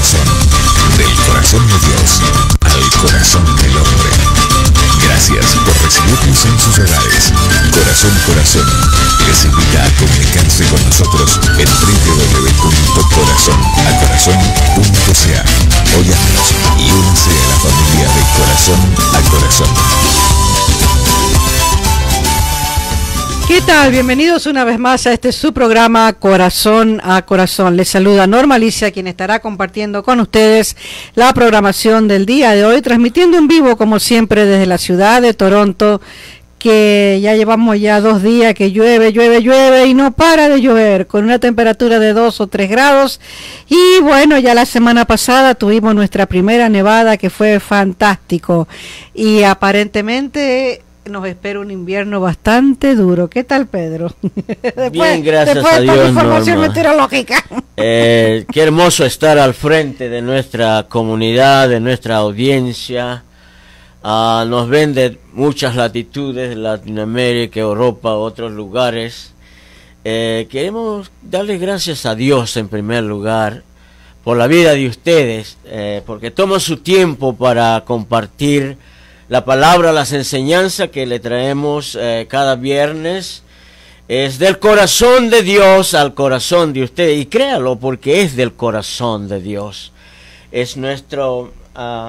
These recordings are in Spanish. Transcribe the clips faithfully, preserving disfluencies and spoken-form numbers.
corazón, del corazón de Dios al corazón del hombre. Gracias por recibirnos en sus hogares. Corazón Corazón les invita a comunicarse con nosotros en w w w punto corazón a corazón punto c a. Óyanos y únanse a la familia de Corazón a Corazón. ¿Qué tal? Bienvenidos una vez más a este su programa Corazón a Corazón. Les saluda Norma Alicia, quien estará compartiendo con ustedes la programación del día de hoy, transmitiendo en vivo como siempre desde la ciudad de Toronto, que ya llevamos ya dos días que llueve, llueve, llueve y no para de llover, con una temperatura de dos o tres grados. Y bueno, ya la semana pasada tuvimos nuestra primera nevada, que fue fantástico, y aparentemente nos espera un invierno bastante duro. ¿Qué tal, Pedro? después, Bien, gracias después a de esta Dios, información Norma. meteorológica. Eh, qué hermoso estar al frente de nuestra comunidad, de nuestra audiencia. Uh, nos ven de muchas latitudes, de Latinoamérica, Europa, otros lugares. Eh, queremos darles gracias a Dios en primer lugar por la vida de ustedes, eh, porque toman su tiempo para compartir la palabra, las enseñanzas que le traemos eh, cada viernes. Es del corazón de Dios al corazón de ustedes, y créalo, porque es del corazón de Dios. Es nuestro uh,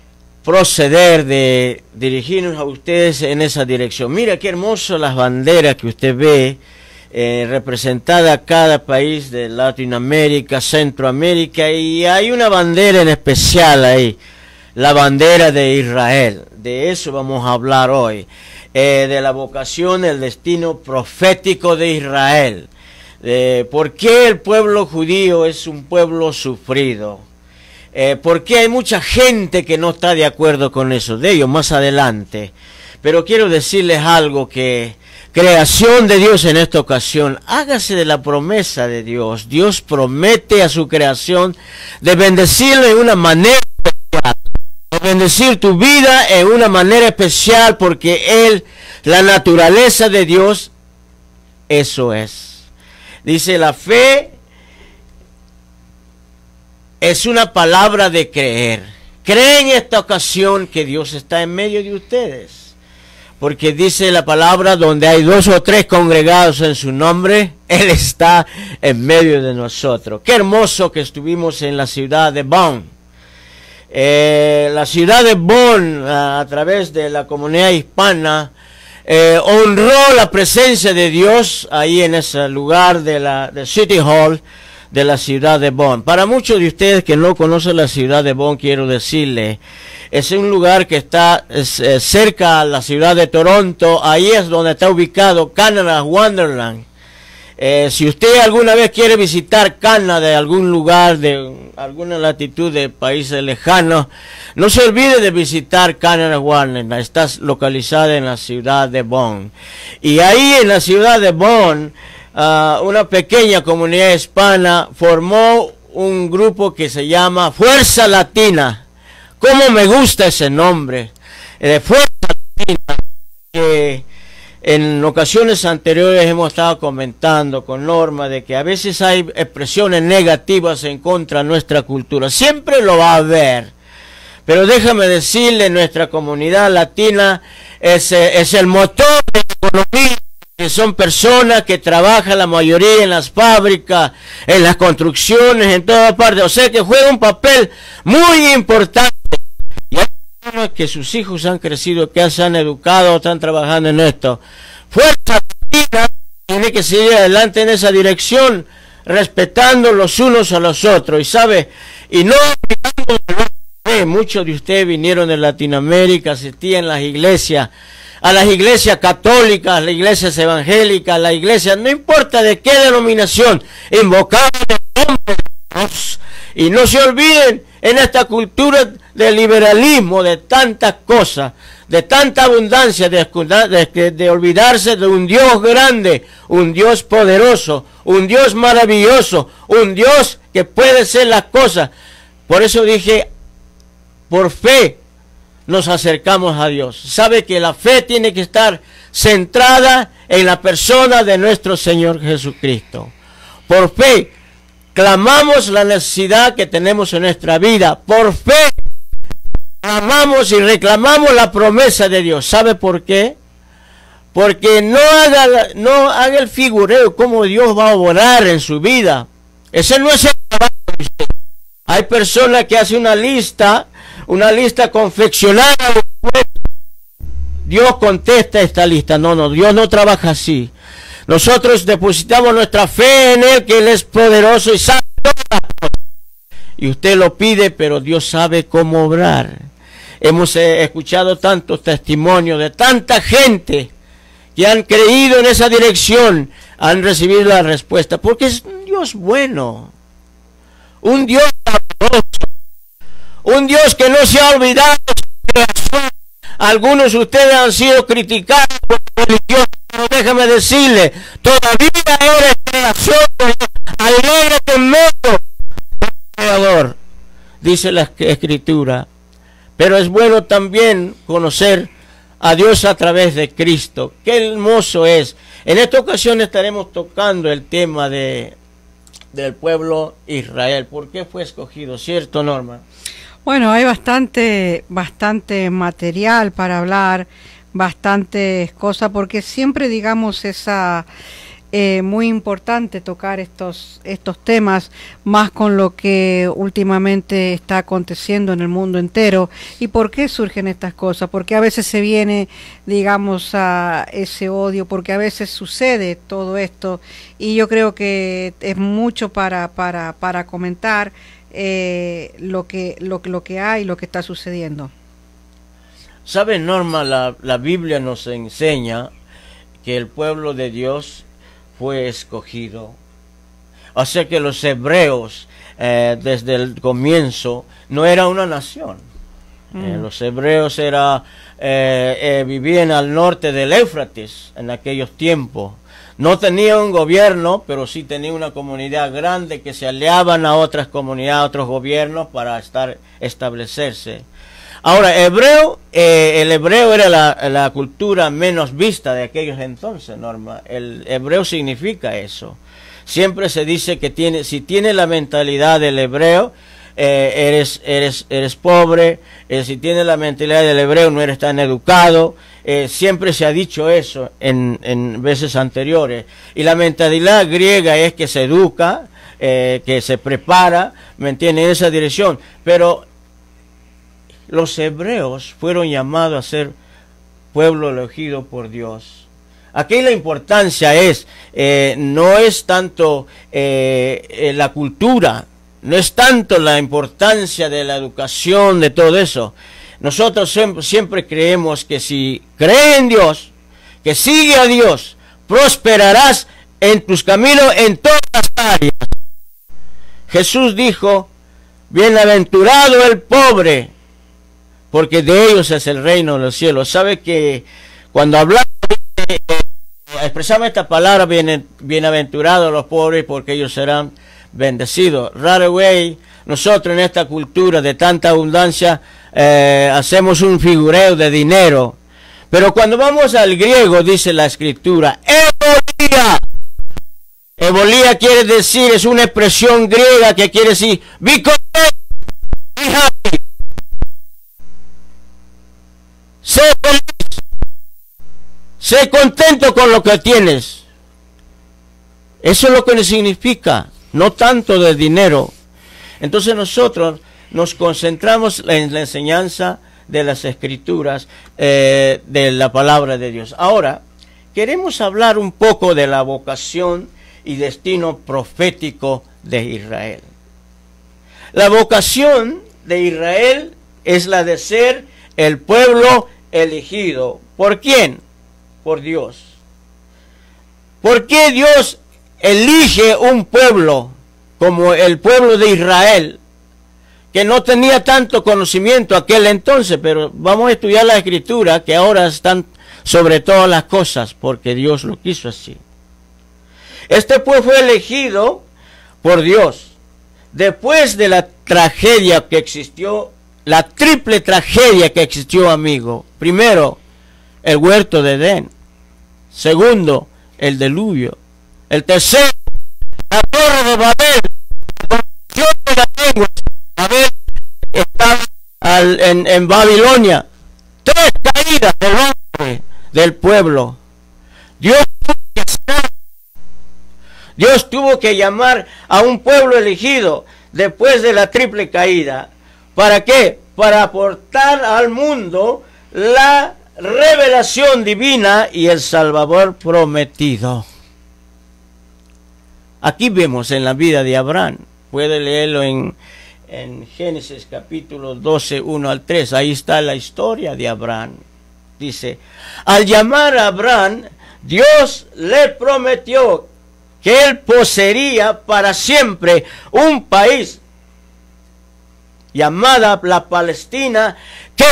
proceder de dirigirnos a ustedes en esa dirección. Mira qué hermoso las banderas que usted ve eh, representada cada país de Latinoamérica, Centroamérica, y hay una bandera en especial ahí, la bandera de Israel. De eso vamos a hablar hoy, eh, de la vocación, el destino profético de Israel. Eh, ¿Por qué el pueblo judío es un pueblo sufrido? Eh, ¿Por qué hay mucha gente que no está de acuerdo con eso? De ello más adelante. Pero quiero decirles algo, que creación de Dios en esta ocasión, hágase de la promesa de Dios. Dios promete a su creación de bendecirle de una manera especial, de bendecir tu vida en una manera especial, porque Él, la naturaleza de Dios, eso es. Dice, la fe es una palabra de creer. Creen en esta ocasión que Dios está en medio de ustedes, porque dice la palabra, donde hay dos o tres congregados en su nombre, Él está en medio de nosotros. Qué hermoso que estuvimos en la ciudad de Bonn. Eh, la ciudad de Bonn, a, a través de la comunidad hispana, eh, honró la presencia de Dios ahí en ese lugar de la de City Hall de la ciudad de Bonn. Para muchos de ustedes que no conocen la ciudad de Bonn, quiero decirles, es un lugar que está es, es cerca a la ciudad de Toronto. Ahí es donde está ubicado Canada Wonderland. Eh, si usted alguna vez quiere visitar Canadá, de algún lugar, de alguna latitud de países lejanos, no se olvide de visitar Canada Wonderland. Está localizada en la ciudad de Bonn. Y ahí en la ciudad de Bonn, uh, una pequeña comunidad hispana formó un grupo que se llama Fuerza Latina. ¿Cómo me gusta ese nombre? Eh, Fuerza Latina, que en ocasiones anteriores hemos estado comentando con Norma de que a veces hay expresiones negativas en contra de nuestra cultura. Siempre lo va a haber. Pero déjame decirle, nuestra comunidad latina es, es el motor de la economía, que son personas que trabajan la mayoría en las fábricas, en las construcciones, en todas partes. O sea que juega un papel muy importante. Y hay personas que sus hijos han crecido, que se han educado, están trabajando en esto. Fuerza Latina tiene que seguir adelante en esa dirección, respetando los unos a los otros. Y sabe, y no olvidando de la fe. Muchos de ustedes vinieron de Latinoamérica, asistían a las iglesias, a las iglesias católicas, a las iglesias evangélicas, a las iglesias, no importa de qué denominación, invocaban el nombre de Dios. Y no se olviden, en esta cultura del liberalismo, de tantas cosas, de tanta abundancia, de, de, de olvidarse de un Dios grande, un Dios poderoso, un Dios maravilloso, un Dios que puede hacer las cosas. Por eso dije, por fe nos acercamos a Dios. Sabe que la fe tiene que estar centrada en la persona de nuestro Señor Jesucristo. Por fe clamamos la necesidad que tenemos en nuestra vida. Por fe, clamamos y reclamamos la promesa de Dios. ¿Sabe por qué? Porque no haga, no haga el figureo como Dios va a obrar en su vida. Ese no es el trabajo de usted. Hay personas que hacen una lista, una lista confeccionada. Dios contesta esta lista. No, no, Dios no trabaja así. Nosotros depositamos nuestra fe en Él, que Él es poderoso y sabe todas las cosas. Y usted lo pide, pero Dios sabe cómo obrar. Hemos eh, escuchado tantos testimonios de tanta gente que han creído en esa dirección, han recibido la respuesta, porque es un Dios bueno, un Dios amoroso, un Dios que no se ha olvidado de su creación. Algunos de ustedes han sido criticados por la religión, pero déjame decirle, todavía eres creación, alégrate en medio del Creador, dice la Escritura. Pero es bueno también conocer a Dios a través de Cristo. Qué hermoso es. En esta ocasión estaremos tocando el tema de del pueblo Israel. ¿Por qué fue escogido? ¿Cierto, Norma? Bueno, hay bastante, bastante material para hablar, bastantes cosas, porque siempre, digamos, esa eh, muy importante tocar estos estos temas, más con lo que últimamente está aconteciendo en el mundo entero. ¿Y por qué surgen estas cosas? Porque a veces se viene, digamos, a ese odio, porque a veces sucede todo esto, y yo creo que es mucho para para para comentar eh, lo que lo lo que hay, lo que está sucediendo. ¿Sabe, Norma? La, la Biblia nos enseña que el pueblo de Dios fue escogido. O sea que los hebreos eh, desde el comienzo no era una nación. Mm. Eh, los hebreos era, eh, eh, vivían al norte del Éufrates en aquellos tiempos. No tenían un gobierno, pero sí tenían una comunidad grande que se aliaban a otras comunidades, a otros gobiernos para estar, establecerse. Ahora, hebreo, eh, el hebreo era la, la cultura menos vista de aquellos entonces, Norma. El hebreo significa eso. Siempre se dice que tiene, si tiene la mentalidad del hebreo, eh, eres, eres, eres pobre. Eh, si tienes la mentalidad del hebreo, no eres tan educado. Eh, siempre se ha dicho eso en, en veces anteriores. Y la mentalidad griega es que se educa, eh, que se prepara, ¿me entiendes? En esa dirección. Pero los hebreos fueron llamados a ser pueblo elegido por Dios. Aquí la importancia es, eh, no es tanto eh, eh, la cultura, no es tanto la importancia de la educación, de todo eso. Nosotros siempre, siempre creemos que si crees en Dios, que sigue a Dios, prosperarás en tus caminos en todas las áreas. Jesús dijo, bienaventurado el pobre, porque de ellos es el reino de los cielos. ¿Sabe que cuando hablamos, eh, expresamos esta palabra, bien, bienaventurados los pobres, porque ellos serán bendecidos? Rara vez nosotros en esta cultura de tanta abundancia eh, hacemos un figureo de dinero. Pero cuando vamos al griego, dice la Escritura, ebolía. Ebolía quiere decir, es una expresión griega que quiere decir, be content, be happy. Sé feliz, sé contento con lo que tienes. Eso es lo que significa, no tanto de dinero. Entonces nosotros nos concentramos en la enseñanza de las Escrituras, eh, de la palabra de Dios. Ahora, queremos hablar un poco de la vocación y destino profético de Israel. La vocación de Israel es la de ser el pueblo elegido. ¿Por quién? Por Dios. ¿Por qué Dios elige un pueblo como el pueblo de Israel, que no tenía tanto conocimiento aquel entonces? Pero vamos a estudiar la Escritura, que ahora están sobre todas las cosas, porque Dios lo quiso así. Este pueblo fue elegido por Dios después de la tragedia que existió, la triple tragedia que existió, amigo. Primero, el huerto de Edén. Segundo, el diluvio. El tercero, la torre de Babel. al, en, en Babilonia. Tres caídas del hombre, del pueblo. Dios tuvo que hacer, Dios tuvo que llamar a un pueblo elegido después de la triple caída. ¿Para qué? Para aportar al mundo la revelación divina y el Salvador prometido. Aquí vemos en la vida de Abraham, puede leerlo en, en Génesis capítulo doce, uno al tres, ahí está la historia de Abraham. Dice, al llamar a Abraham, Dios le prometió que él poseería para siempre un país llamada la Palestina, que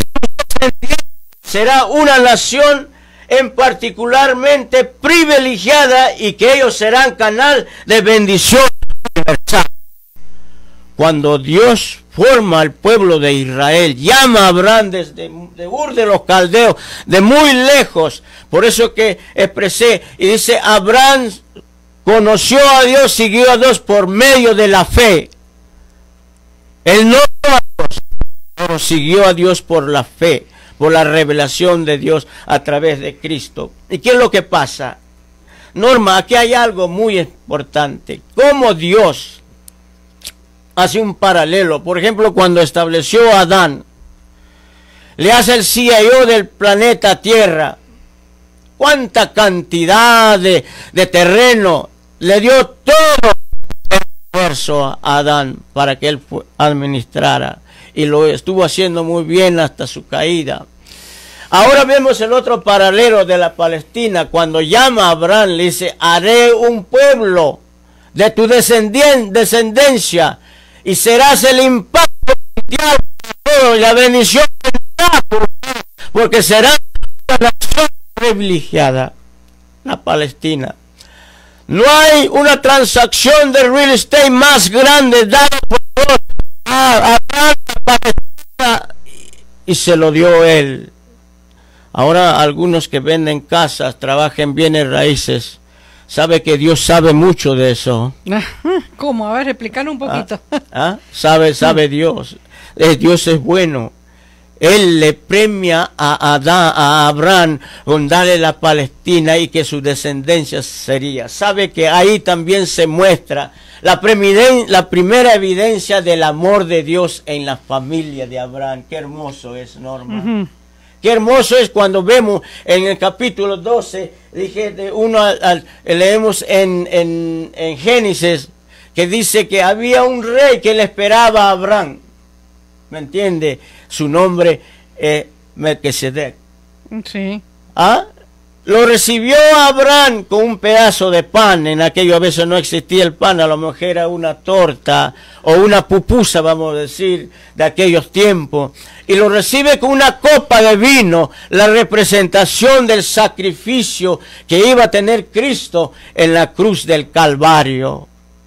será una nación en particularmente privilegiada y que ellos serán canal de bendición universal. Cuando Dios forma al pueblo de Israel, llama a Abraham desde de Ur de los Caldeos, de muy lejos, por eso que expresé, y dice, Abraham conoció a Dios, siguió a Dios por medio de la fe. Él no a Dios, pero siguió a Dios por la fe, por la revelación de Dios a través de Cristo. ¿Y qué es lo que pasa? Norma, aquí hay algo muy importante. Cómo Dios hace un paralelo. Por ejemplo, cuando estableció a Adán, le hace el C I O del planeta Tierra. ¿Cuánta cantidad de, de terreno le dio todo el universo a Adán para que él administrara? Y lo estuvo haciendo muy bien hasta su caída. Ahora vemos el otro paralelo de la Palestina. Cuando llama a Abraham, le dice, haré un pueblo de tu descendencia y serás el impacto mundial y la bendición porque será una nación privilegiada, la Palestina. No hay una transacción de real estate más grande dada por Dios a Abraham, la Palestina, y se lo dio él. Ahora algunos que venden casas, trabajan bienes raíces, sabe que Dios sabe mucho de eso. ¿Cómo? A ver, explícanos un poquito. ¿Ah? ¿Ah? Sabe, sabe Dios. Eh, Dios es bueno. Él le premia a, Adán, a Abraham con darle la Palestina y que su descendencia sería. Sabe que ahí también se muestra la, la primera evidencia del amor de Dios en la familia de Abraham. Qué hermoso es, Norma. Uh-huh. Qué hermoso es cuando vemos en el capítulo doce, dije, de uno al, al, leemos en, en, en Génesis, que dice que había un rey que le esperaba a Abraham. ¿Me entiende? Su nombre es Melquisedec. Sí. ¿Ah? Lo recibió Abraham con un pedazo de pan. En aquello a veces no existía el pan, a lo mejor era una torta o una pupusa, vamos a decir, de aquellos tiempos. Y lo recibe con una copa de vino, la representación del sacrificio que iba a tener Cristo en la cruz del Calvario.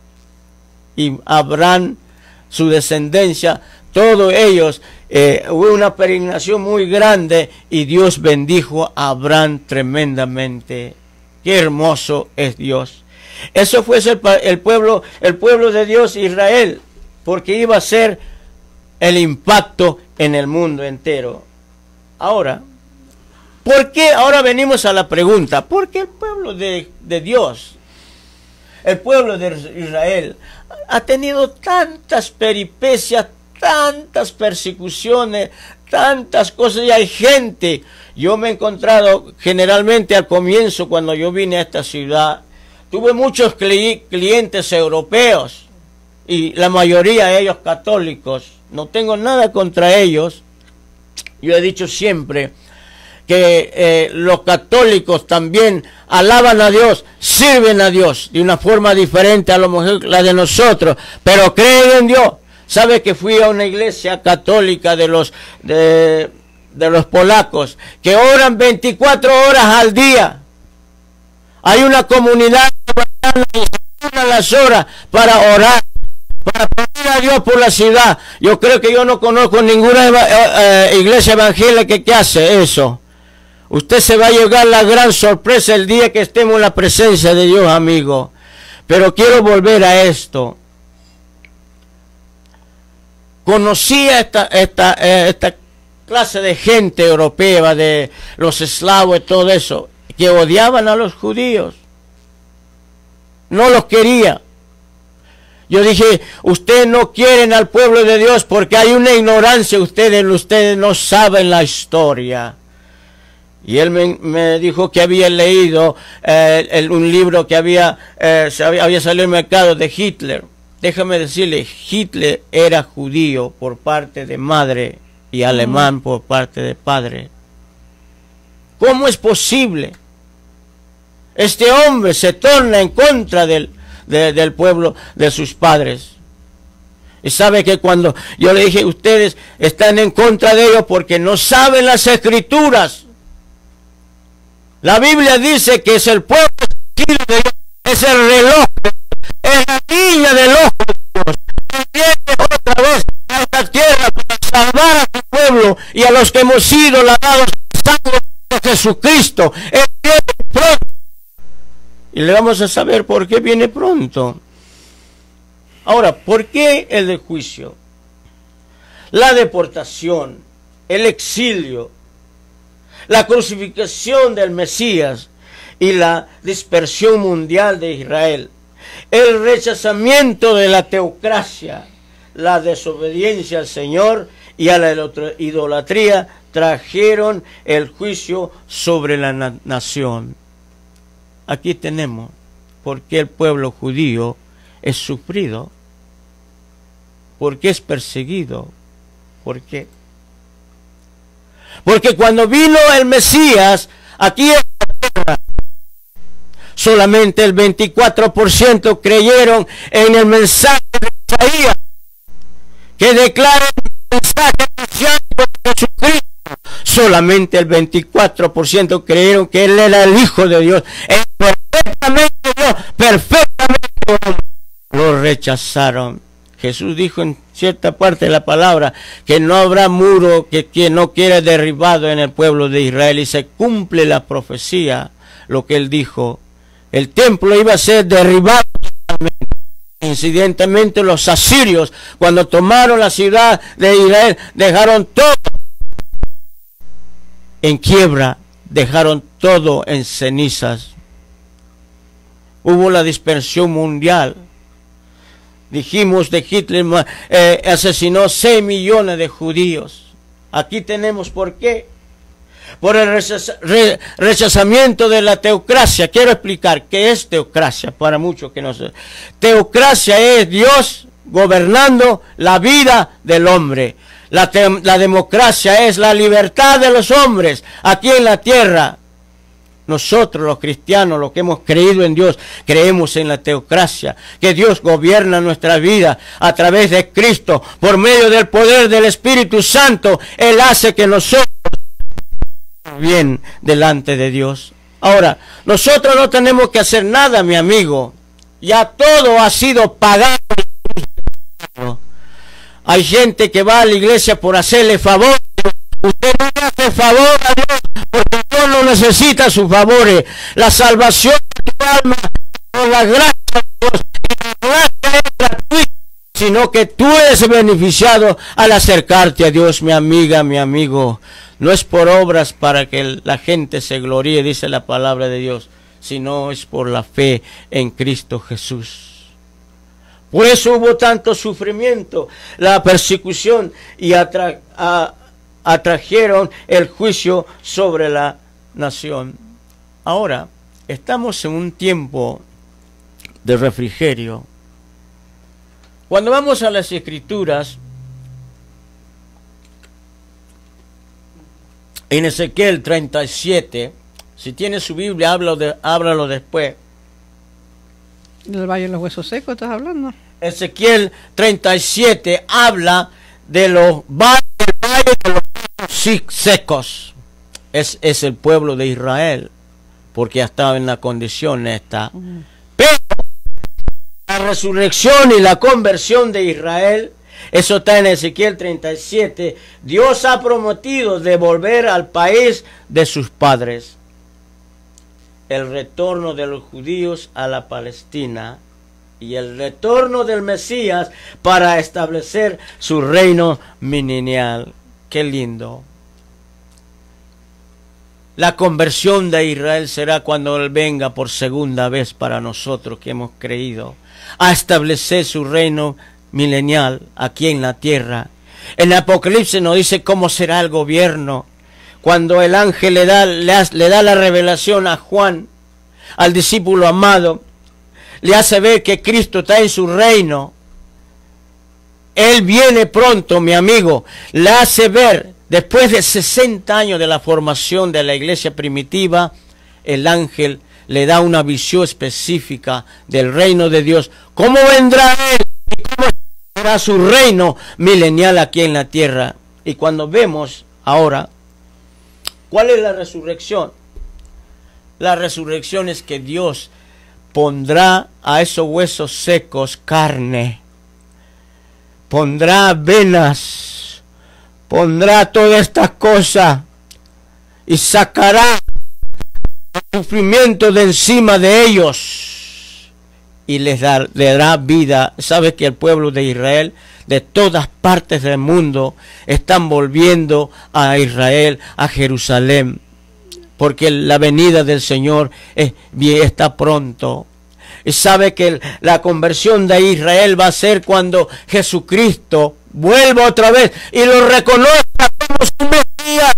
Y Abraham, su descendencia, todos ellos, eh, hubo una peregrinación muy grande y Dios bendijo a Abraham tremendamente. Qué hermoso es Dios. Eso fue el, el pueblo, el pueblo de Dios, Israel, porque iba a ser el impacto en el mundo entero. Ahora, ¿por qué? Ahora venimos a la pregunta, ¿por qué el pueblo de, de Dios, el pueblo de Israel, ha tenido tantas peripecias, tantas persecuciones, tantas cosas? Y hay gente, yo me he encontrado generalmente al comienzo cuando yo vine a esta ciudad, tuve muchos cli clientes europeos y la mayoría de ellos católicos. No tengo nada contra ellos. Yo he dicho siempre que eh, los católicos también alaban a Dios, sirven a Dios de una forma diferente a lo mejor la de nosotros, pero creen en Dios. Sabe que fui a una iglesia católica de los de, de los polacos que oran veinticuatro horas al día. Hay una comunidad a las horas para orar, para pedir a Dios por la ciudad. Yo creo que yo no conozco ninguna eh, iglesia evangélica que hace eso. Usted se va a llegar la gran sorpresa el día que estemos en la presencia de Dios, amigo. Pero quiero volver a esto. conocía esta, esta, eh, esta clase de gente europea, de los eslavos y todo eso, que odiaban a los judíos. No los quería. Yo dije, ustedes no quieren al pueblo de Dios porque hay una ignorancia, ustedes, ustedes no saben la historia. Y él me, me dijo que había leído eh, el, un libro que había, eh, se había, había salido al mercado de Hitler. Déjame decirle, Hitler era judío por parte de madre y alemán por parte de padre. ¿Cómo es posible? Este hombre se torna en contra del, de, del pueblo de sus padres. Y sabe que cuando yo le dije, ustedes están en contra de ellos porque no saben las escrituras. La Biblia dice que es el pueblo de Dios, es el reloj, es la niña del ojo de Dios. Que viene otra vez a esta tierra para salvar a su pueblo y a los que hemos sido lavados en sangre de Jesucristo. Él viene pronto. Y le vamos a saber por qué viene pronto. Ahora, ¿por qué el juicio? La deportación, el exilio, la crucifixión del Mesías y la dispersión mundial de Israel, el rechazamiento de la teocracia, la desobediencia al Señor y a la idolatría trajeron el juicio sobre la na nación. Aquí tenemos por qué el pueblo judío es sufrido, por qué es perseguido, por qué. Porque cuando vino el Mesías, aquí en la tierra, solamente el veinticuatro por ciento creyeron en el mensaje de Isaías, que declara el mensaje mesiánico de Jesucristo. Solamente el veinticuatro por ciento creyeron que Él era el Hijo de Dios. Es perfectamente Dios, perfectamente Dios. Lo rechazaron. Jesús dijo en cierta parte de la palabra que no habrá muro que quien no quiera derribado en el pueblo de Israel, y se cumple la profecía, lo que él dijo. El templo iba a ser derribado totalmente. Incidentalmente los asirios, cuando tomaron la ciudad de Israel, dejaron todo en quiebra, dejaron todo en cenizas. Hubo la dispersión mundial. Dijimos de Hitler eh, asesinó seis millones de judíos. Aquí tenemos por qué. Por el rechaza, re, rechazamiento de la teocracia. Quiero explicar qué es teocracia para muchos que no sé. Teocracia es Dios gobernando la vida del hombre. La, te, la democracia es la libertad de los hombres aquí en la tierra. Nosotros los cristianos, los que hemos creído en Dios, creemos en la teocracia, que Dios gobierna nuestra vida a través de Cristo, por medio del poder del Espíritu Santo. Él hace que nosotros bien delante de Dios. Ahora, nosotros no tenemos que hacer nada, mi amigo. Ya todo ha sido pagado. Hay gente que va a la iglesia por hacerle favor. Usted no le hace favor a Dios, porque Dios no necesita sus favores. La salvación de tu alma por la gracia de Dios. Y la gracia es gratuita, sino que tú eres beneficiado al acercarte a Dios, mi amiga, mi amigo. No es por obras para que la gente se gloríe, dice la palabra de Dios, sino es por la fe en Cristo Jesús. Por eso hubo tanto sufrimiento, la persecución, y atra a, atrajeron el juicio sobre la nación. Ahora, estamos en un tiempo de refrigerio. Cuando vamos a las Escrituras, en Ezequiel treinta y siete, si tiene su Biblia, háblalo, de, háblalo después. ¿Del Valle de los Huesos Secos estás hablando? Ezequiel treinta y siete habla de los valles del Valle de los Huesos Secos. Es, es el pueblo de Israel, porque ya estaba en la condición esta. Uh-huh. Pero la resurrección y la conversión de Israel, eso está en Ezequiel treinta y siete. Dios ha prometido devolver al país de sus padres. El retorno de los judíos a la Palestina y el retorno del Mesías para establecer su reino milenial. Qué lindo. La conversión de Israel será cuando Él venga por segunda vez para nosotros que hemos creído a establecer su reino milenial aquí en la tierra. En Apocalipsis nos dice cómo será el gobierno. Cuando el ángel le da, le, le da la revelación a Juan, al discípulo amado, le hace ver que Cristo está en su reino. Él viene pronto, mi amigo. Le hace ver, después de sesenta años de la formación de la iglesia primitiva, el ángel le da una visión específica del reino de Dios. ¿Cómo vendrá Él? ¿Y cómo será su reino milenial aquí en la tierra? Y cuando vemos ahora, ¿cuál es la resurrección? La resurrección es que Dios pondrá a esos huesos secos carne, pondrá venas, pondrá todas estas cosas y sacará el sufrimiento de encima de ellos y les da, le dará vida. ¿Sabe que el pueblo de Israel de todas partes del mundo están volviendo a Israel, a Jerusalén? Porque la venida del Señor es, está pronto. Y sabe que la conversión de Israel va a ser cuando Jesucristo vuelva otra vez y lo reconozca como su Mesías.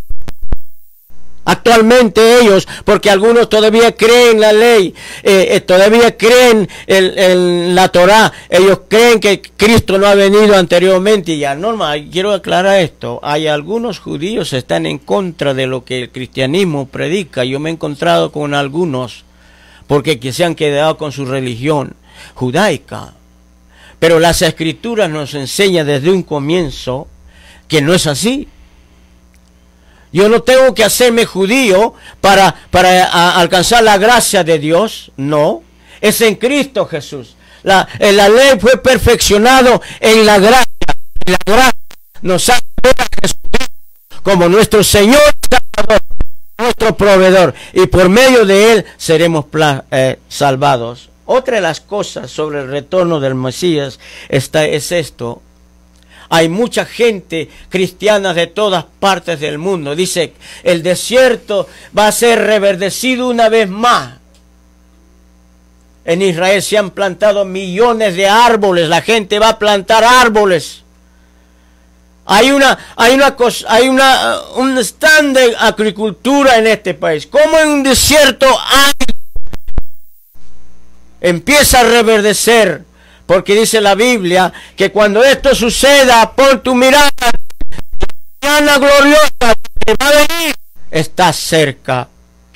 Actualmente ellos, porque algunos todavía creen la ley, eh, eh, todavía creen en, en la Torá, ellos creen que Cristo no ha venido anteriormente. Y ya, Norma, quiero aclarar esto, hay algunos judíos que están en contra de lo que el cristianismo predica. Yo me he encontrado con algunos, porque que se han quedado con su religión judaica. Pero las escrituras nos enseñan desde un comienzo que no es así. Yo no tengo que hacerme judío para, para a, alcanzar la gracia de Dios. No, es en Cristo Jesús. La, la ley fue perfeccionado en la gracia. Y la gracia nos ha dado a Jesucristo como nuestro Señor, Salvador, nuestro proveedor. Y por medio de Él seremos eh, salvados. Otra de las cosas sobre el retorno del Mesías está, es esto. Hay mucha gente cristiana de todas partes del mundo. Dice, el desierto va a ser reverdecido una vez más. En Israel se han plantado millones de árboles. La gente va a plantar árboles. Hay una, hay una cosa, hay una, un stand de agricultura en este país. Como en un desierto hay, empieza a reverdecer. Porque dice la Biblia que cuando esto suceda, pon tu mirada, la mañana gloriosa que va a venir está cerca.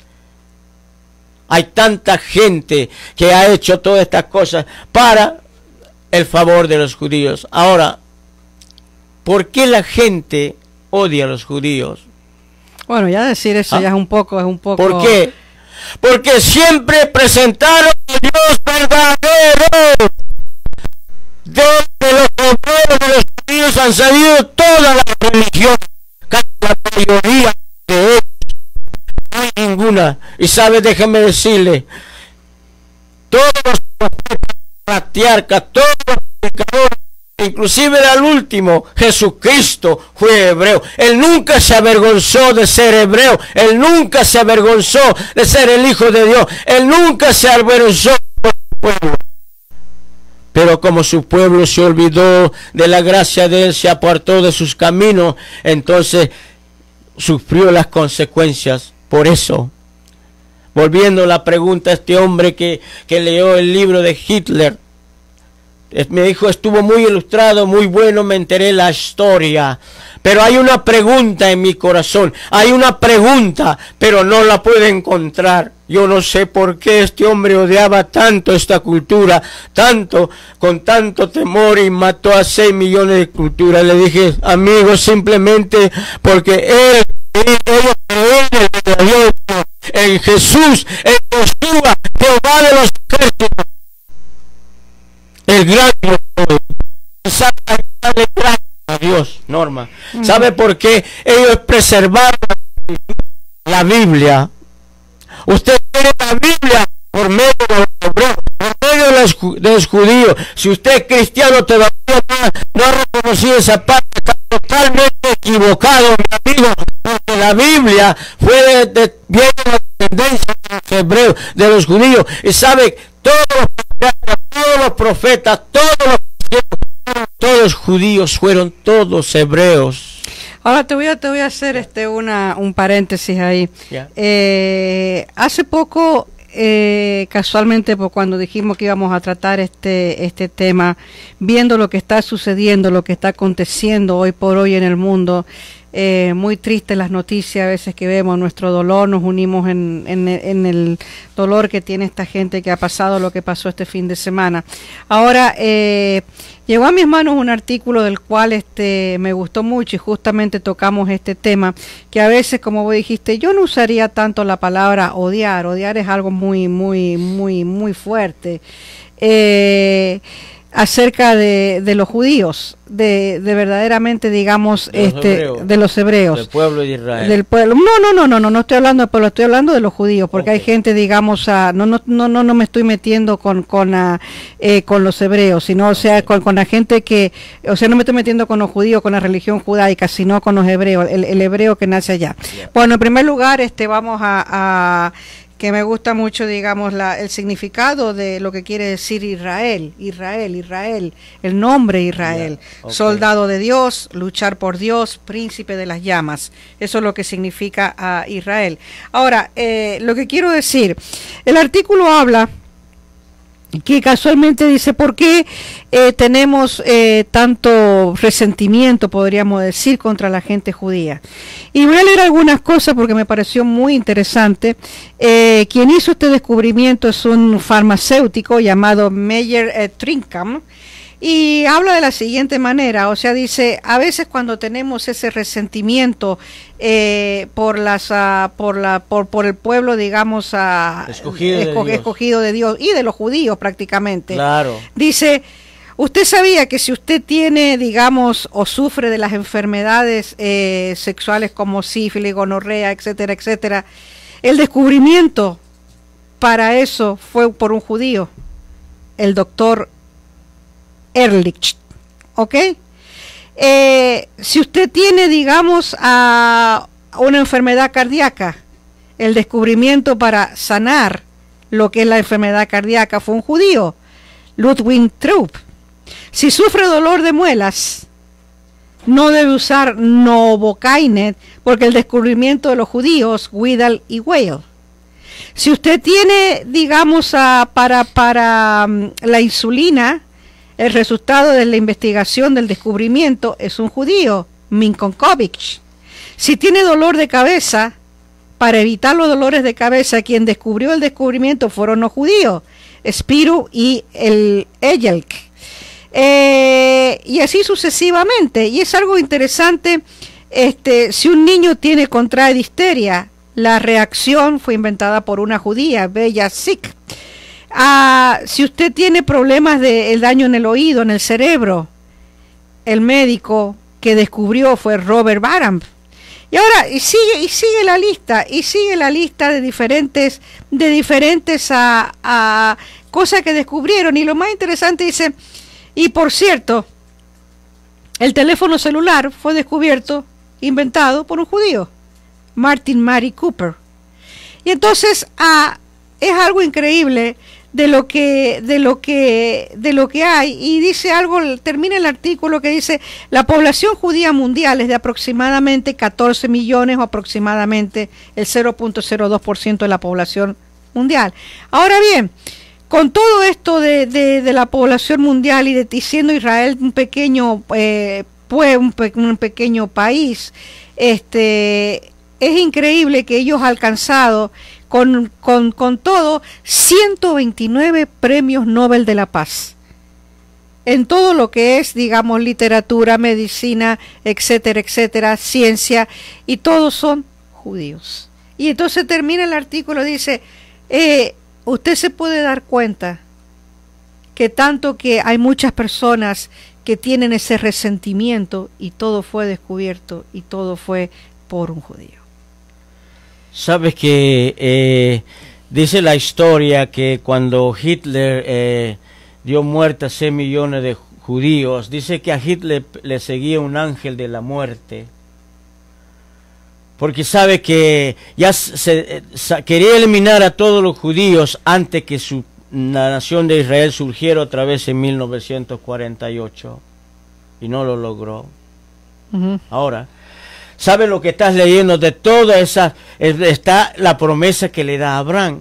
Hay tanta gente que ha hecho todas estas cosas para el favor de los judíos. Ahora, ¿por qué la gente odia a los judíos? Bueno, ya decir eso ¿Ah? ya es un poco, es un poco. ¿Por qué? Porque siempre presentaron a Dios verdadero. Desde los obreros de los judíos han salido todas las religiones, casi la mayoría de ellos, no hay ninguna. Y sabe, déjeme decirle, todos los patriarcas, todos los predicadores, inclusive el último, Jesucristo fue hebreo. Él nunca se avergonzó de ser hebreo, él nunca se avergonzó de ser el Hijo de Dios, él nunca se avergonzó por su pueblo. Pero como su pueblo se olvidó de la gracia de Él, se apartó de sus caminos, entonces sufrió las consecuencias. Por eso, volviendo a la pregunta a este hombre que, que leyó el libro de Hitler, me dijo, estuvo muy ilustrado, muy bueno, me enteré la historia. Pero hay una pregunta en mi corazón, hay una pregunta, pero no la puedo encontrar. Yo no sé por qué este hombre odiaba tanto esta cultura, tanto, con tanto temor, y mató a seis millones de culturas. Le dije, amigo, simplemente porque él, ellos creen en Jesús, en Josué, Jehová de los ejércitos, el gran sabe gracias a Dios, Norma. Mm. ¿Sabe por qué ellos preservaron la Biblia? Usted tiene la Biblia por medio de los hebreos, por medio de la es, no es judío. Si usted es cristiano todavía no, no ha reconocido esa parte, está totalmente equivocado, mi amigo, porque la Biblia fue de, de, viene de la tendencia de los hebreos, de los judíos, y sabe, todos los, todos los profetas, todos los todos judíos fueron todos hebreos. Ahora te voy a te voy a hacer este una un paréntesis ahí. Yeah. Eh, hace poco, eh, casualmente, pues, cuando dijimos que íbamos a tratar este este tema, viendo lo que está sucediendo, lo que está aconteciendo hoy por hoy en el mundo. Eh, muy triste las noticias a veces que vemos, nuestro dolor, nos unimos en, en, en el dolor que tiene esta gente que ha pasado lo que pasó este fin de semana. Ahora, eh, llegó a mis manos un artículo del cual este me gustó mucho y justamente tocamos este tema, que a veces, como vos dijiste, yo no usaría tanto la palabra odiar, odiar es algo muy, muy, muy, muy fuerte. Eh... acerca de, de los judíos, de, de verdaderamente, digamos, de los este, hebreos, de los hebreos, del pueblo de Israel, del pueblo. No, no, no, no, no, no estoy hablando del pueblo, estoy hablando de los judíos, porque okay. hay gente, digamos, a, no, no, no, no, no me estoy metiendo con, con, a, eh, con los hebreos, sino, o sea, con, con la gente que, o sea, no me estoy metiendo con los judíos, con la religión judaica, sino con los hebreos, el, el hebreo que nace allá. Yeah. Bueno, en primer lugar, este, vamos a, a que me gusta mucho, digamos, la, el significado de lo que quiere decir Israel, Israel, Israel, el nombre Israel, yeah, okay. Soldado de Dios, luchar por Dios, príncipe de las llamas, eso es lo que significa uh, Israel. Ahora, eh, lo que quiero decir, el artículo habla que casualmente dice por qué eh, tenemos eh, tanto resentimiento, podríamos decir, contra la gente judía. Y voy a leer algunas cosas porque me pareció muy interesante. Eh, quien hizo este descubrimiento es un farmacéutico llamado Meyer eh, Trinkham, y habla de la siguiente manera, o sea, dice, a veces cuando tenemos ese resentimiento eh, por las uh, por la por por el pueblo, digamos, uh, escogido, esco de escogido de Dios y de los judíos prácticamente. Claro. Dice, usted sabía que si usted tiene, digamos, o sufre de las enfermedades eh, sexuales como sífilis, gonorrea, etcétera, etcétera, el descubrimiento para eso fue por un judío, el doctor Ehrlich, ¿ok? Eh, si usted tiene, digamos, a una enfermedad cardíaca, el descubrimiento para sanar lo que es la enfermedad cardíaca fue un judío, Ludwig Trupp. Si sufre dolor de muelas, no debe usar Novocaine, porque el descubrimiento de los judíos, Widal y Weil. Si usted tiene, digamos, a, para, para um, la insulina, el resultado de la investigación del descubrimiento es un judío, Minkonkovich. Si tiene dolor de cabeza, para evitar los dolores de cabeza, quien descubrió el descubrimiento fueron los judíos, Spiro y el Ejelk. Eh, y así sucesivamente. Y es algo interesante, este, si un niño tiene contrae difteria, la reacción fue inventada por una judía, Bella Sick. Ah, si usted tiene problemas de el daño en el oído, en el cerebro, el médico que descubrió fue Robert Barham. Y ahora y sigue y sigue la lista y sigue la lista de diferentes de diferentes a, a cosas que descubrieron. Y lo más interesante dice, y por cierto, el teléfono celular fue descubierto, inventado por un judío, Martin Mary Cooper. Y entonces ah, es algo increíble de lo que de lo que de lo que hay. Y dice algo, termina el artículo que dice, la población judía mundial es de aproximadamente catorce millones, o aproximadamente el cero punto cero dos por ciento de la población mundial. Ahora bien, con todo esto de, de, de la población mundial y, de, y siendo Israel un pequeño eh, pues un, pe, un pequeño país, este es increíble que ellos han alcanzado Con, con, con todo, ciento veintinueve premios Nobel de la Paz, en todo lo que es, digamos, literatura, medicina, etcétera, etcétera, ciencia, y todos son judíos. Y entonces termina el artículo, dice, eh, usted se puede dar cuenta que tanto que hay muchas personas que tienen ese resentimiento, y todo fue descubierto, y todo fue por un judío. Sabes que eh, dice la historia que cuando Hitler eh, dio muerte a seis millones de judíos. Dice que a Hitler le seguía un ángel de la muerte, porque sabe que ya se, se quería eliminar a todos los judíos antes que su la nación de Israel surgiera otra vez en mil novecientos cuarenta y ocho, y no lo logró. Uh-huh. Ahora, ¿sabe lo que estás leyendo? De toda esa está la promesa que le da a Abraham.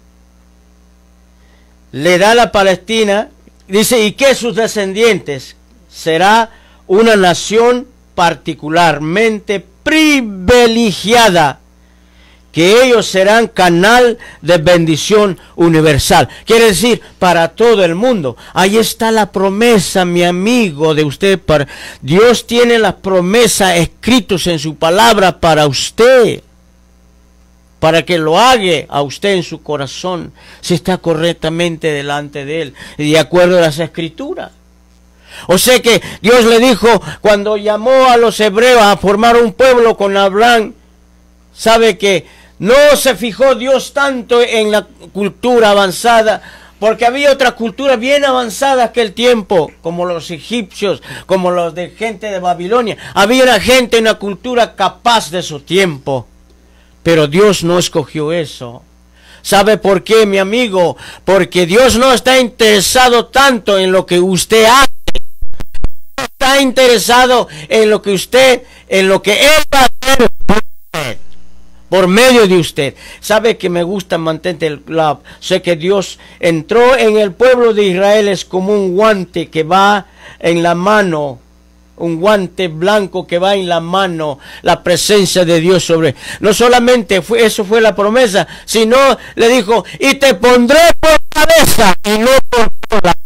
Le da a la Palestina, dice, y que sus descendientes será una nación particularmente privilegiada, que ellos serán canal de bendición universal. Quiere decir, para todo el mundo. Ahí está la promesa, mi amigo, de usted. Para Dios tiene las promesas escritas en su palabra para usted, para que lo haga a usted en su corazón, si está correctamente delante de Él, y de acuerdo a las Escrituras. O sea que Dios le dijo, cuando llamó a los hebreos a formar un pueblo con Abraham, sabe que no se fijó Dios tanto en la cultura avanzada, porque había otra cultura bien avanzada aquel tiempo, como los egipcios, como los de gente de Babilonia. Había una gente, una cultura capaz de su tiempo, pero Dios no escogió eso. ¿Sabe por qué, mi amigo? Porque Dios no está interesado tanto en lo que usted hace, está interesado en lo que usted, en lo que Él va a hacer por medio de usted. Sabe que me gusta mantente el love. Sé que Dios entró en el pueblo de Israel, es como un guante que va en la mano, un guante blanco que va en la mano, la presencia de Dios sobre. No solamente fue, eso fue la promesa, sino le dijo, y te pondré por cabeza y no por cola.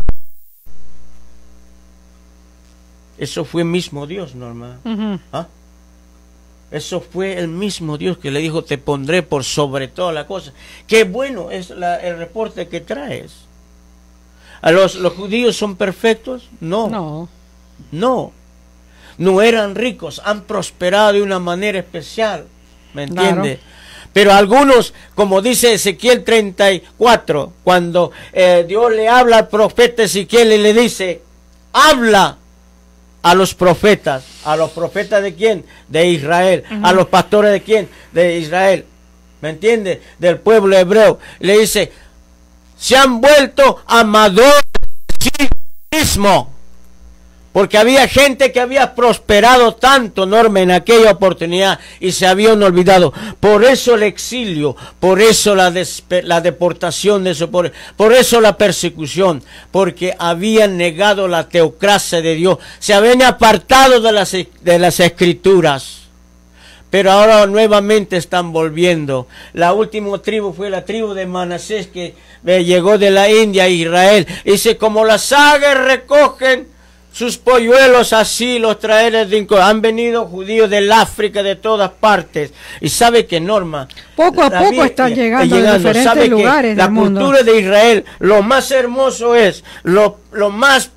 Eso fue mismo Dios, Norma. Uh-huh. ¿Ah? Eso fue el mismo Dios que le dijo, te pondré por sobre toda la cosa. Qué bueno es la, el reporte que traes. ¿A los, los judíos son perfectos? No. No. No. No eran ricos, han prosperado de una manera especial. ¿Me entiende? Claro. Pero algunos, como dice Ezequiel treinta y cuatro, cuando eh, Dios le habla al profeta Ezequiel y le dice, habla a los profetas. ¿A los profetas de quién? De Israel. Uh-huh. ¿A los pastores de quién? De Israel. ¿Me entiende? Del pueblo hebreo. Le dice, se han vuelto amadores de sí mismo. Porque había gente que había prosperado tanto, Norma, en aquella oportunidad, y se habían olvidado. Por eso el exilio, por eso la, la deportación de eso, por, por eso la persecución, porque habían negado la teocracia de Dios, se habían apartado de las, de las escrituras. Pero ahora nuevamente están volviendo. La última tribu fue la tribu de Manasés, que llegó de la India a Israel. Dice, como las aves recogen sus polluelos, así los traeré de Inco. Han venido judíos del África, de todas partes. Y sabe que, Norma, poco a poco están llegando, llegando. de diferentes lugares la del mundo. Cultura de Israel, lo más hermoso es, lo, lo más,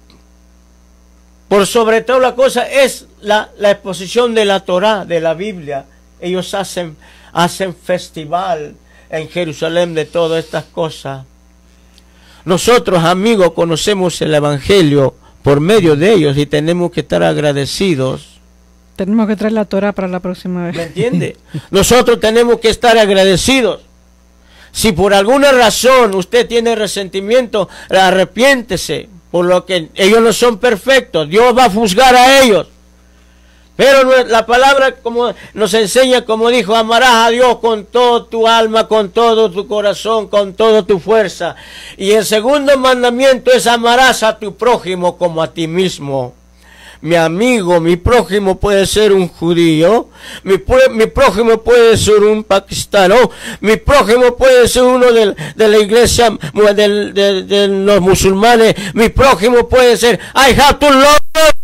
por sobre todo la cosa, es la, la exposición de la Torá, de la Biblia. Ellos hacen, hacen festival en Jerusalén de todas estas cosas. Nosotros, amigos, conocemos el Evangelio por medio de ellos y tenemos que estar agradecidos. Tenemos que traer la Torah para la próxima vez. ¿Me entiende? Nosotros tenemos que estar agradecidos. Si por alguna razón usted tiene resentimiento, arrepiéntese, por lo que ellos no son perfectos. Dios va a juzgar a ellos. Pero la palabra como nos enseña, como dijo, amarás a Dios con toda tu alma, con todo tu corazón, con toda tu fuerza. Y el segundo mandamiento es amarás a tu prójimo como a ti mismo. Mi amigo, mi prójimo puede ser un judío, mi, mi prójimo puede ser un pakistano, mi prójimo puede ser uno de, de la iglesia de, de, de los musulmanes, mi prójimo puede ser, I have to love.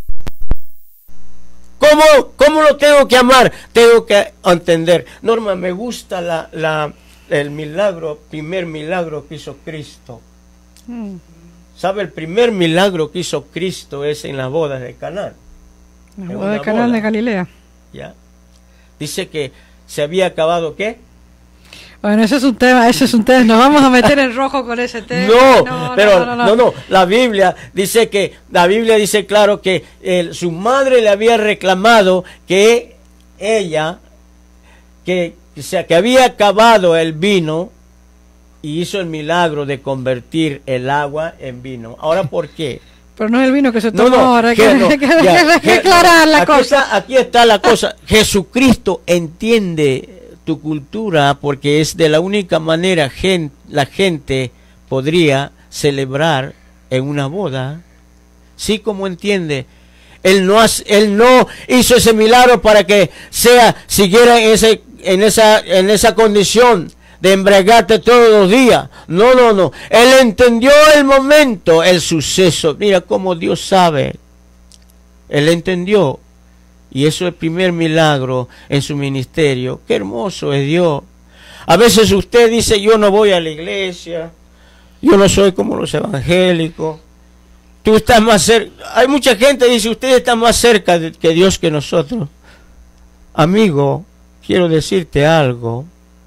¿Cómo, ¿Cómo lo tengo que amar? Tengo que entender. Norma, me gusta la, la, el milagro, primer milagro que hizo Cristo. Mm. ¿Sabe? El primer milagro que hizo Cristo es en las bodas de Caná. La boda de Caná de Galilea. ¿Ya? Dice que se había acabado, ¿qué? Bueno, ese es un tema, ese es un tema, nos vamos a meter en rojo con ese tema. No, no pero no no, no, no, no, la Biblia dice que, la Biblia dice claro que eh, su madre le había reclamado que ella, que, o sea, que había acabado el vino y hizo el milagro de convertir el agua en vino. Ahora, ¿por qué? Pero no es el vino que se tomó, No, no, ahora hay que que, no, que- ya, que que- aclarar la aquí cosa. está- aquí está la cosa. Jesucristo entiende tu cultura porque es de la única manera gen- la gente podría celebrar en una boda. Sí, como entiende. Él no, hace- él no hizo ese milagro para que sea siguiera en, ese, en, esa, en esa condición de embriagarte todos los días. No, no, no. Él entendió el momento, el suceso. Mira cómo Dios sabe. Él entendió. Y eso es el primer milagro en su ministerio. Qué hermoso es Dios. A veces usted dice, yo no voy a la iglesia. Yo no soy como los evangélicos. Tú estás más cerca. Hay mucha gente que dice, usted está más cerca de, que Dios que nosotros. Amigo, quiero decirte algo.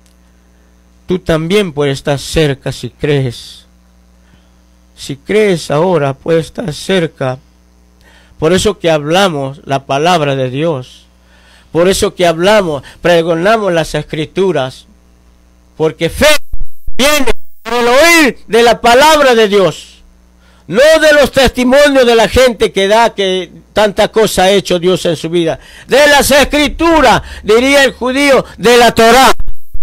Tú también puedes estar cerca si crees. Si crees ahora, puedes estar cerca. Por eso que hablamos la palabra de Dios. Por eso que hablamos, pregonamos las escrituras. Porque fe viene por el oír de la palabra de Dios. No de los testimonios de la gente que da que tanta cosa ha hecho Dios en su vida. De las escrituras, diría el judío, de la Torá.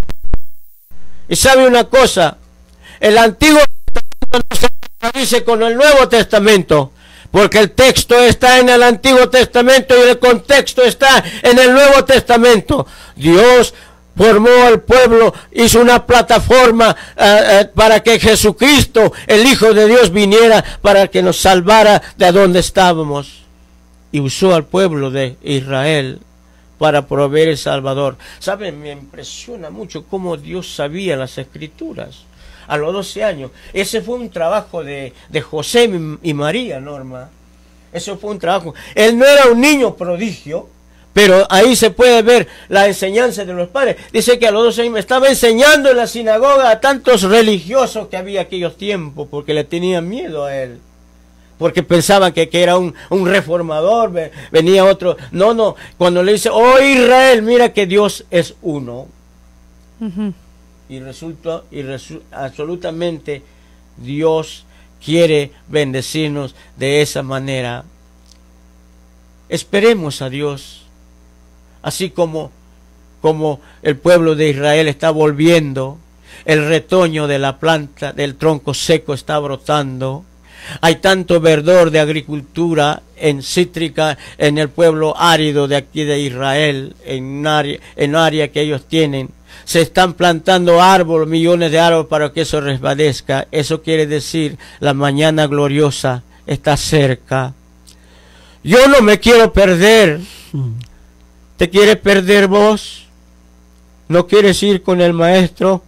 Y sabe una cosa, el Antiguo Testamento no se contradice con el Nuevo Testamento, porque el texto está en el Antiguo Testamento y el contexto está en el Nuevo Testamento. Dios formó al pueblo, hizo una plataforma uh, uh, para que Jesucristo, el Hijo de Dios, viniera para que nos salvara de donde estábamos. Y usó al pueblo de Israel para proveer el Salvador. ¿Saben? Me impresiona mucho cómo Dios sabía las Escrituras. A los doce años. Ese fue un trabajo de, de José y María, Norma. Eso fue un trabajo. Él no era un niño prodigio, pero ahí se puede ver la enseñanza de los padres. Dice que a los doce años me estaba enseñando en la sinagoga a tantos religiosos que había aquellos tiempos, porque le tenían miedo a él. Porque pensaban que, que era un, un reformador, venía otro. No, no, cuando le dice, oh Israel, mira que Dios es uno. Ujú. Y resulta, y resu absolutamente Dios quiere bendecirnos de esa manera. Esperemos a Dios, así como, como el pueblo de Israel está volviendo, el retoño de la planta, del tronco seco está brotando. Hay tanto verdor de agricultura en cítrica en el pueblo árido de aquí de Israel, en área, en área que ellos tienen. Se están plantando árboles, millones de árboles para que eso resbalezca. Eso quiere decir la mañana gloriosa está cerca. Yo no me quiero perder. ¿Te quieres perder vos? ¿No quieres ir con el maestro?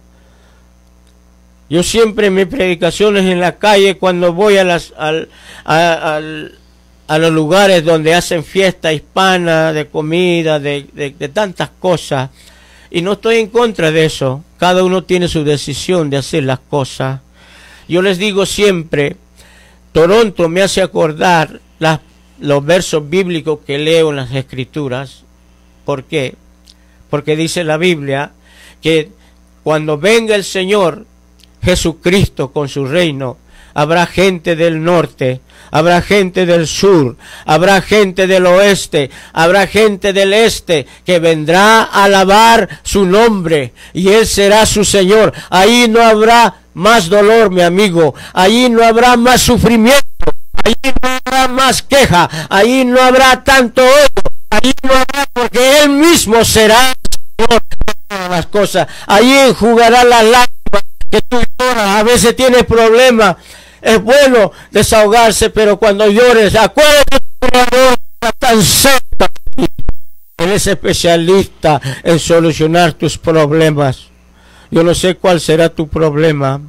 Yo siempre en mis predicaciones en la calle, cuando voy a, las, al, a, al, a los lugares donde hacen fiesta hispana, de comida, de, de, de tantas cosas, y no estoy en contra de eso, cada uno tiene su decisión de hacer las cosas. Yo les digo siempre, Toronto me hace acordar las, los versos bíblicos que leo en las Escrituras. ¿Por qué? Porque dice la Biblia que cuando venga el Señor Jesucristo con su reino, habrá gente del norte, habrá gente del sur, habrá gente del oeste, habrá gente del este que vendrá a alabar su nombre y Él será su Señor. Ahí no habrá más dolor, mi amigo, ahí no habrá más sufrimiento, ahí no habrá más queja, ahí no habrá tanto odio, ahí no habrá, porque Él mismo será el Señor de todas las cosas. Ahí enjugará las lágrimas que tú lloras. A veces tienes problemas. Es bueno desahogarse, pero cuando llores, acuérdate que tu Creador está tan cerca. Él es especialista en solucionar tus problemas. Yo no sé cuál será tu problema,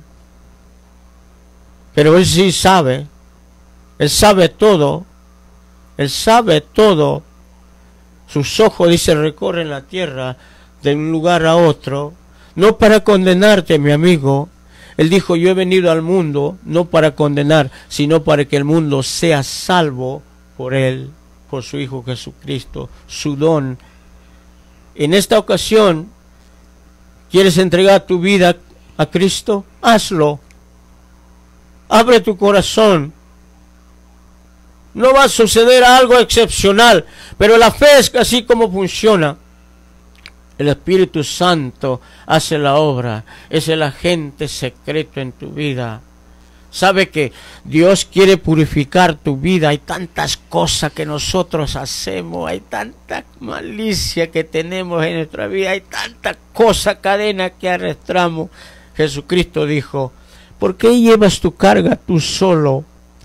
pero Él sí sabe. Él sabe todo. Él sabe todo. Sus ojos, dice, recorren la tierra de un lugar a otro. no para condenarte, mi amigo. Él dijo, yo he venido al mundo no para condenar, sino para que el mundo sea salvo por Él, por su Hijo Jesucristo, su don. En esta ocasión, ¿quieres entregar tu vida a Cristo? Hazlo. Abre tu corazón. No va a suceder algo excepcional, pero la fe es así como funciona. El Espíritu Santo hace la obra, es el agente secreto en tu vida. Sabe que Dios quiere purificar tu vida. Hay tantas cosas que nosotros hacemos, hay tanta malicia que tenemos en nuestra vida, hay tanta cosa, cadena que arrastramos. Jesucristo dijo, ¿por qué llevas tu carga tú solo?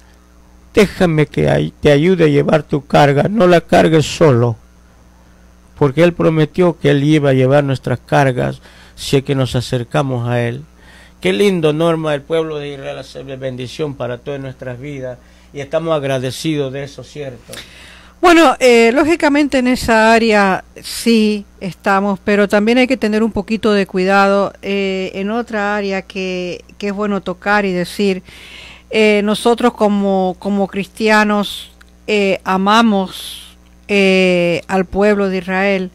Déjame que te ayude a llevar tu carga, no la cargues solo. Porque Él prometió que Él iba a llevar nuestras cargas si es que nos acercamos a Él. Qué lindo, Norma, el pueblo de Israel hace bendición para todas nuestras vidas. Y estamos agradecidos de eso, ¿cierto? Bueno, eh, lógicamente en esa área sí estamos, pero también hay que tener un poquito de cuidado eh, en otra área que, que es bueno tocar y decir. Eh, nosotros como, como cristianos eh, amamos eh, al pueblo de Israel,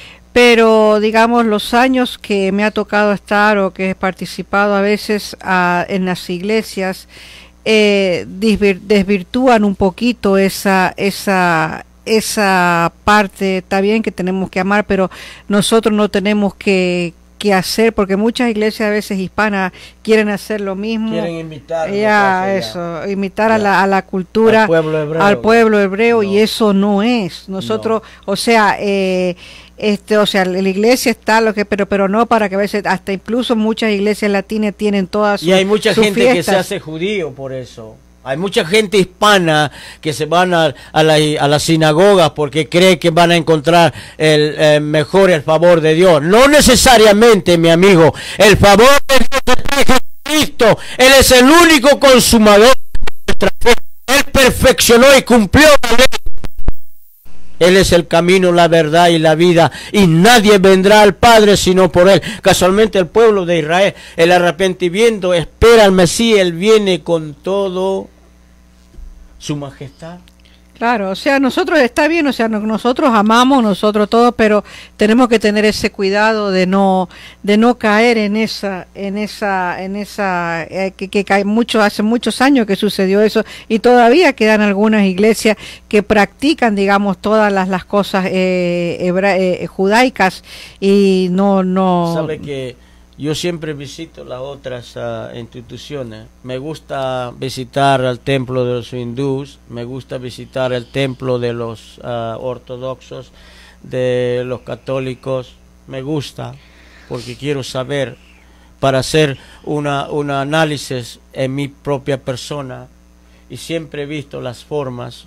pero digamos los años que me ha tocado estar o que he participado a veces a, en las iglesias eh, desvir, desvirtúan un poquito esa, esa, esa parte. Está bien que tenemos que amar, pero nosotros no tenemos que que hacer, porque muchas iglesias a veces hispanas quieren hacer lo mismo, quieren imitar ya eso, ya. imitar ya. A, la, a la cultura, al pueblo hebreo, al pueblo hebreo no. Y eso no es, nosotros, no. o sea, eh, este, o sea, la iglesia está lo que, pero, pero no para que a veces, hasta incluso muchas iglesias latinas tienen todas sus, y hay mucha sus gente fiestas. Que se hace judío por eso. Hay mucha gente hispana que se van a, a, la, a las sinagogas porque cree que van a encontrar el, el mejor el favor de Dios. No necesariamente, mi amigo. El favor de Dios está en Jesucristo. Él es el único consumador de nuestra fe. Él perfeccionó y cumplió la ley. Él es el camino, la verdad y la vida, y nadie vendrá al Padre sino por Él. Casualmente el pueblo de Israel, el arrepentimiento espera al Mesías, Él viene con todo su majestad. Claro, o sea, nosotros está bien, o sea, nosotros amamos, nosotros todos, pero tenemos que tener ese cuidado de no, de no caer en esa, en esa, en esa, eh, que, que cae mucho, hace muchos años que sucedió eso, y todavía quedan algunas iglesias que practican, digamos, todas las, las cosas eh, hebra, eh, judaicas y no, no. Sabe que yo siempre visito las otras uh, instituciones. Me gusta visitar el templo de los hindús, me gusta visitar el templo de los uh, ortodoxos, de los católicos. Me gusta porque quiero saber para hacer una, un análisis en mi propia persona. Y siempre he visto las formas,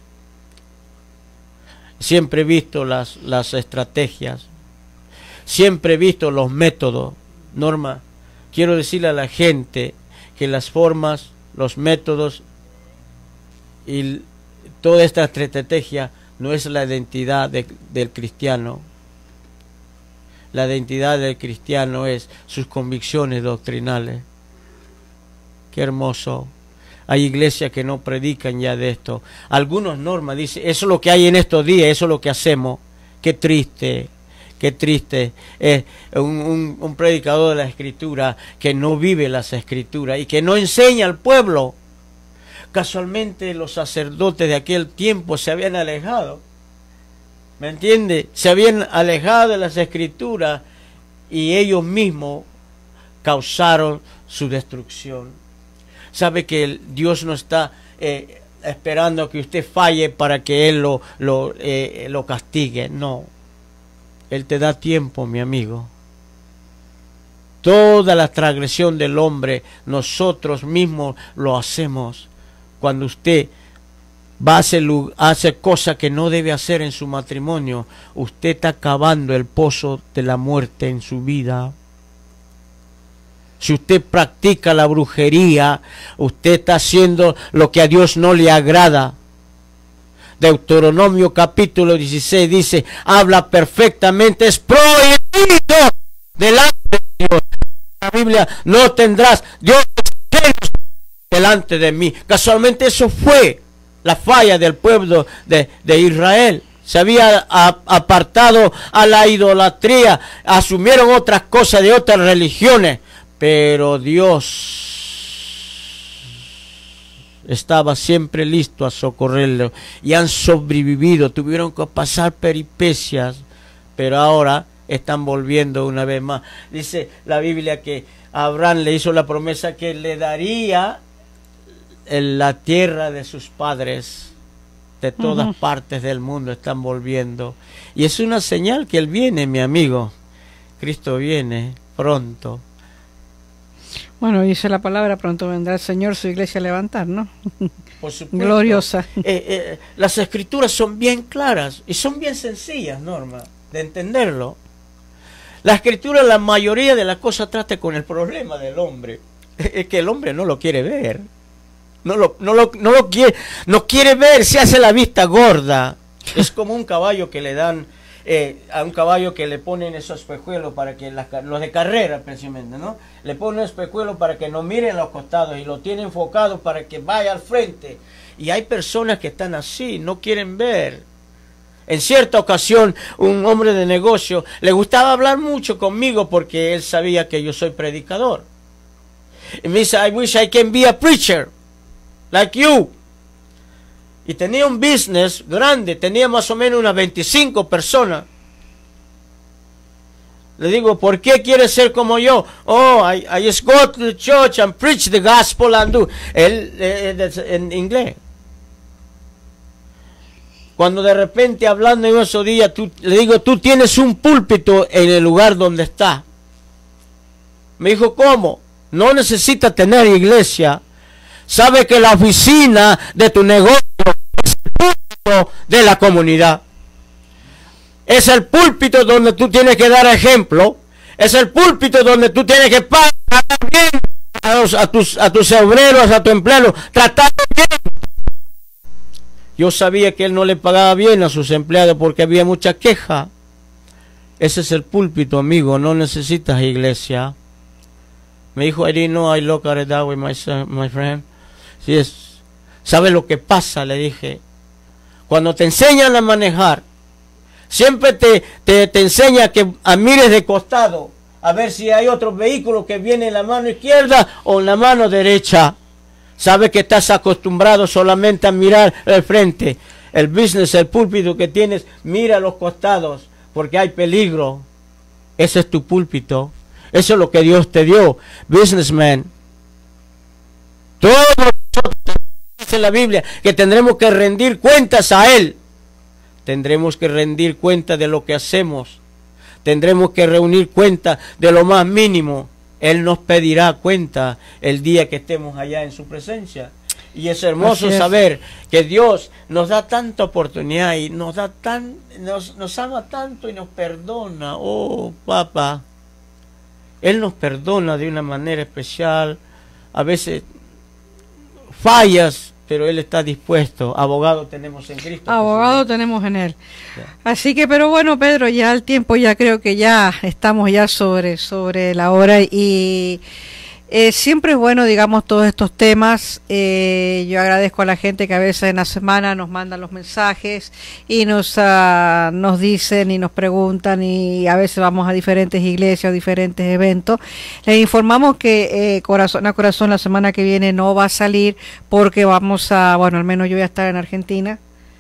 siempre he visto las, las estrategias, siempre he visto los métodos. Norma, quiero decirle a la gente que las formas, los métodos y toda esta estrategia no es la identidad de, del cristiano. La identidad del cristiano es sus convicciones doctrinales. Qué hermoso. Hay iglesias que no predican ya de esto. Algunos, Norma, dicen, eso es lo que hay en estos días, eso es lo que hacemos. Qué triste. Qué triste es un, un, un predicador de la Escritura que no vive las Escrituras y que no enseña al pueblo. Casualmente los sacerdotes de aquel tiempo se habían alejado. ¿Me entiende? Se habían alejado de las Escrituras y ellos mismos causaron su destrucción. Sabe que el, Dios no está eh, esperando que usted falle para que Él lo, lo, eh, lo castigue. No. Él te da tiempo, mi amigo. Toda la transgresión del hombre, nosotros mismos lo hacemos. Cuando usted va a hacer, hace cosas que no debe hacer en su matrimonio, usted está cavando el pozo de la muerte en su vida. Si usted practica la brujería, usted está haciendo lo que a Dios no le agrada. Deuteronomio capítulo dieciséis dice, habla perfectamente, es prohibido delante de Dios Biblia, no tendrás Dios delante de mí. Casualmente eso fue la falla del pueblo de, de Israel. Se había a, apartado a la idolatría, asumieron otras cosas de otras religiones, pero Dios estaba siempre listo a socorrerlo y han sobrevivido. Tuvieron que pasar peripecias, pero ahora están volviendo una vez más. Dice la Biblia que Abraham le hizo la promesa que le daría en la tierra de sus padres. De todas uh-huh. partes del mundo están volviendo. Y es una señal que Él viene, mi amigo. Cristo viene pronto. Bueno, dice la palabra, pronto vendrá el Señor su iglesia a levantar, ¿no? Por supuesto. Gloriosa. Eh, eh, las escrituras son bien claras y son bien sencillas, Norma, de entenderlo. La escritura, la mayoría de las cosas trata con el problema del hombre. Es que el hombre no lo quiere ver. No lo, no lo, no lo quiere, no quiere ver, se hace la vista gorda. Es como un caballo que le dan, eh, a un caballo que le ponen esos espejuelos para que, las, los de carrera precisamente, ¿no? Le ponen espejuelos para que no miren los costados y lo tienen enfocado para que vaya al frente. Y hay personas que están así, no quieren ver. En cierta ocasión, un hombre de negocio le gustaba hablar mucho conmigo porque él sabía que yo soy predicador. Y me dice, I wish I can be a preacher. Like you. Y tenía un business grande, tenía más o menos unas veinticinco personas. Le digo, ¿por qué quieres ser como yo? Oh, I, I just go to the church and preach the gospel and do. Él, eh, en inglés. Cuando de repente hablando en esos días, tú, le digo, tú tienes un púlpito en el lugar donde está. Me dijo, ¿cómo? No necesitas tener iglesia. Sabe que la oficina de tu negocio es el púlpito de la comunidad. Es el púlpito donde tú tienes que dar ejemplo. Es el púlpito donde tú tienes que pagar bien a, los, a, tus, a tus obreros, a tu empleado. Tratar bien. Yo sabía que él no le pagaba bien a sus empleados porque había mucha queja. Ese es el púlpito, amigo. No necesitas iglesia. Me dijo, I didn't know I look at it that way, my, my friend. Sí es. ¿Sabe lo que pasa? Le dije. Cuando te enseñan a manejar, siempre te, te, te enseña que a mires de costado, a ver si hay otro vehículo que viene en la mano izquierda o en la mano derecha. Sabe que estás acostumbrado solamente a mirar el frente. El business, el púlpito que tienes, mira a los costados, porque hay peligro. Ese es tu púlpito. Eso es lo que Dios te dio, businessman. Todos nosotros, dice la Biblia, que tendremos que rendir cuentas a Él. Tendremos que rendir cuenta de lo que hacemos. Tendremos que reunir cuenta de lo más mínimo. Él nos pedirá cuenta el día que estemos allá en su presencia. Y es hermoso es. saber que Dios nos da tanta oportunidad y nos da tan, nos, nos ama tanto y nos perdona. Oh, papá. Él nos perdona de una manera especial. A veces fallas, pero Él está dispuesto. Abogado tenemos en Cristo. Abogado tenemos en Él. Yeah. Así que, pero bueno, Pedro, ya el tiempo, ya creo que ya estamos ya sobre, sobre la hora y eh, siempre es bueno, digamos, todos estos temas. Eh, yo agradezco a la gente que a veces en la semana nos mandan los mensajes y nos, uh, nos dicen y nos preguntan, y a veces vamos a diferentes iglesias, diferentes eventos. Les informamos que eh, Corazón a Corazón la semana que viene no va a salir porque vamos a, bueno, al menos yo voy a estar en Argentina.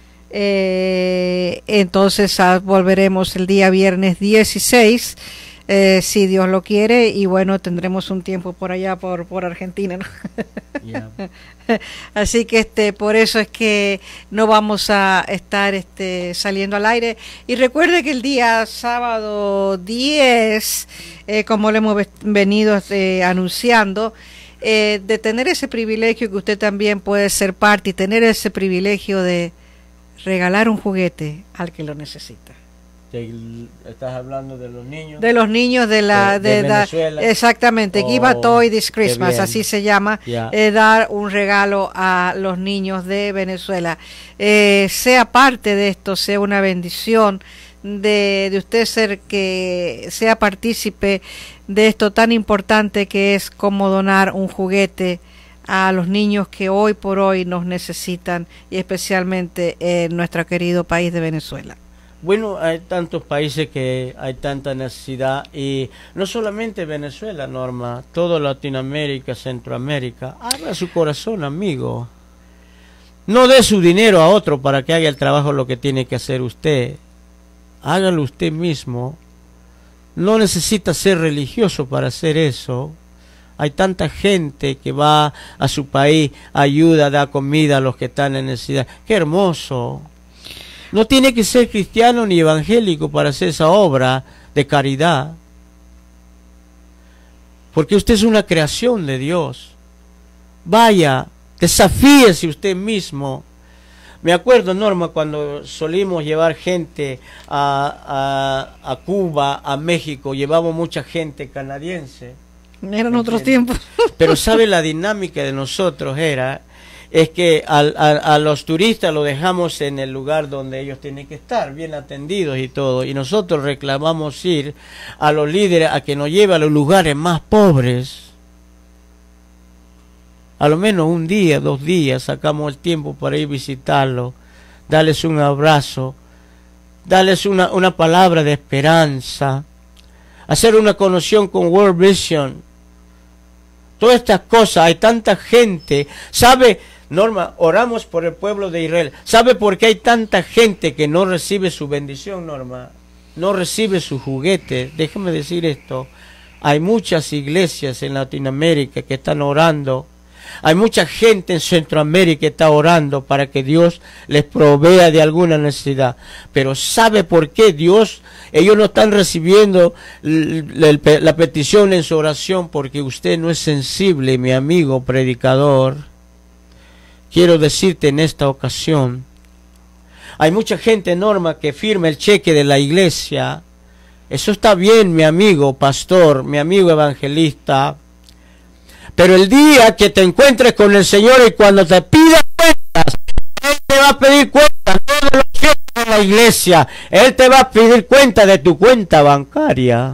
Eh, entonces uh, volveremos el día viernes dieciséis. Eh, si Dios lo quiere, y bueno, tendremos un tiempo por allá por por Argentina, ¿no? Yeah. Así que este por eso es que no vamos a estar este saliendo al aire. Y recuerde que el día sábado diez, eh, como le hemos venido este, anunciando, eh, de tener ese privilegio que usted también puede ser parte y tener ese privilegio de regalar un juguete al que lo necesita. Estás hablando de los niños de los niños de la de, de, de Venezuela. Exactamente, oh, Give a Toy This Christmas, así se llama. Yeah. eh, dar un regalo a los niños de Venezuela. Eh, sea parte de esto, sea una bendición de, de usted ser que sea partícipe de esto tan importante que es como donar un juguete a los niños que hoy por hoy nos necesitan, y especialmente en nuestro querido país de Venezuela? Bueno, hay tantos países que hay tanta necesidad, y no solamente Venezuela, Norma, toda Latinoamérica, Centroamérica. Abra su corazón, amigo. No dé su dinero a otro para que haga el trabajo lo que tiene que hacer usted. Hágalo usted mismo. No necesita ser religioso para hacer eso. Hay tanta gente que va a su país, ayuda, da comida a los que están en necesidad. ¡Qué hermoso! No tiene que ser cristiano ni evangélico para hacer esa obra de caridad. Porque usted es una creación de Dios. Vaya, desafíese usted mismo. Me acuerdo, Norma, cuando solimos llevar gente a, a, a Cuba, a México, llevamos mucha gente canadiense. Eran otros tiempos. Pero sabe, la dinámica de nosotros era, es que a, a, a los turistas los dejamos en el lugar donde ellos tienen que estar, bien atendidos y todo, y nosotros reclamamos ir a los líderes a que nos lleve a los lugares más pobres. A lo menos un día, dos días, sacamos el tiempo para ir a visitarlos, darles un abrazo, darles una, una palabra de esperanza, hacer una conexión con World Vision. Todas estas cosas, hay tanta gente. ¿Sabe, Norma? Oramos por el pueblo de Israel. ¿Sabe por qué hay tanta gente que no recibe su bendición, Norma? No recibe su juguete. Déjeme decir esto. Hay muchas iglesias en Latinoamérica que están orando. Hay mucha gente en Centroamérica que está orando para que Dios les provea de alguna necesidad. Pero ¿sabe por qué Dios? Ellos no están recibiendo la petición en su oración porque usted no es sensible, mi amigo predicador. Quiero decirte en esta ocasión, hay mucha gente, Norma, que firma el cheque de la iglesia. Eso está bien, mi amigo pastor, mi amigo evangelista. Pero el día que te encuentres con el Señor y cuando te pida cuentas, Él te va a pedir cuentas, no de los cheques de la iglesia. Él te va a pedir cuenta de tu cuenta bancaria.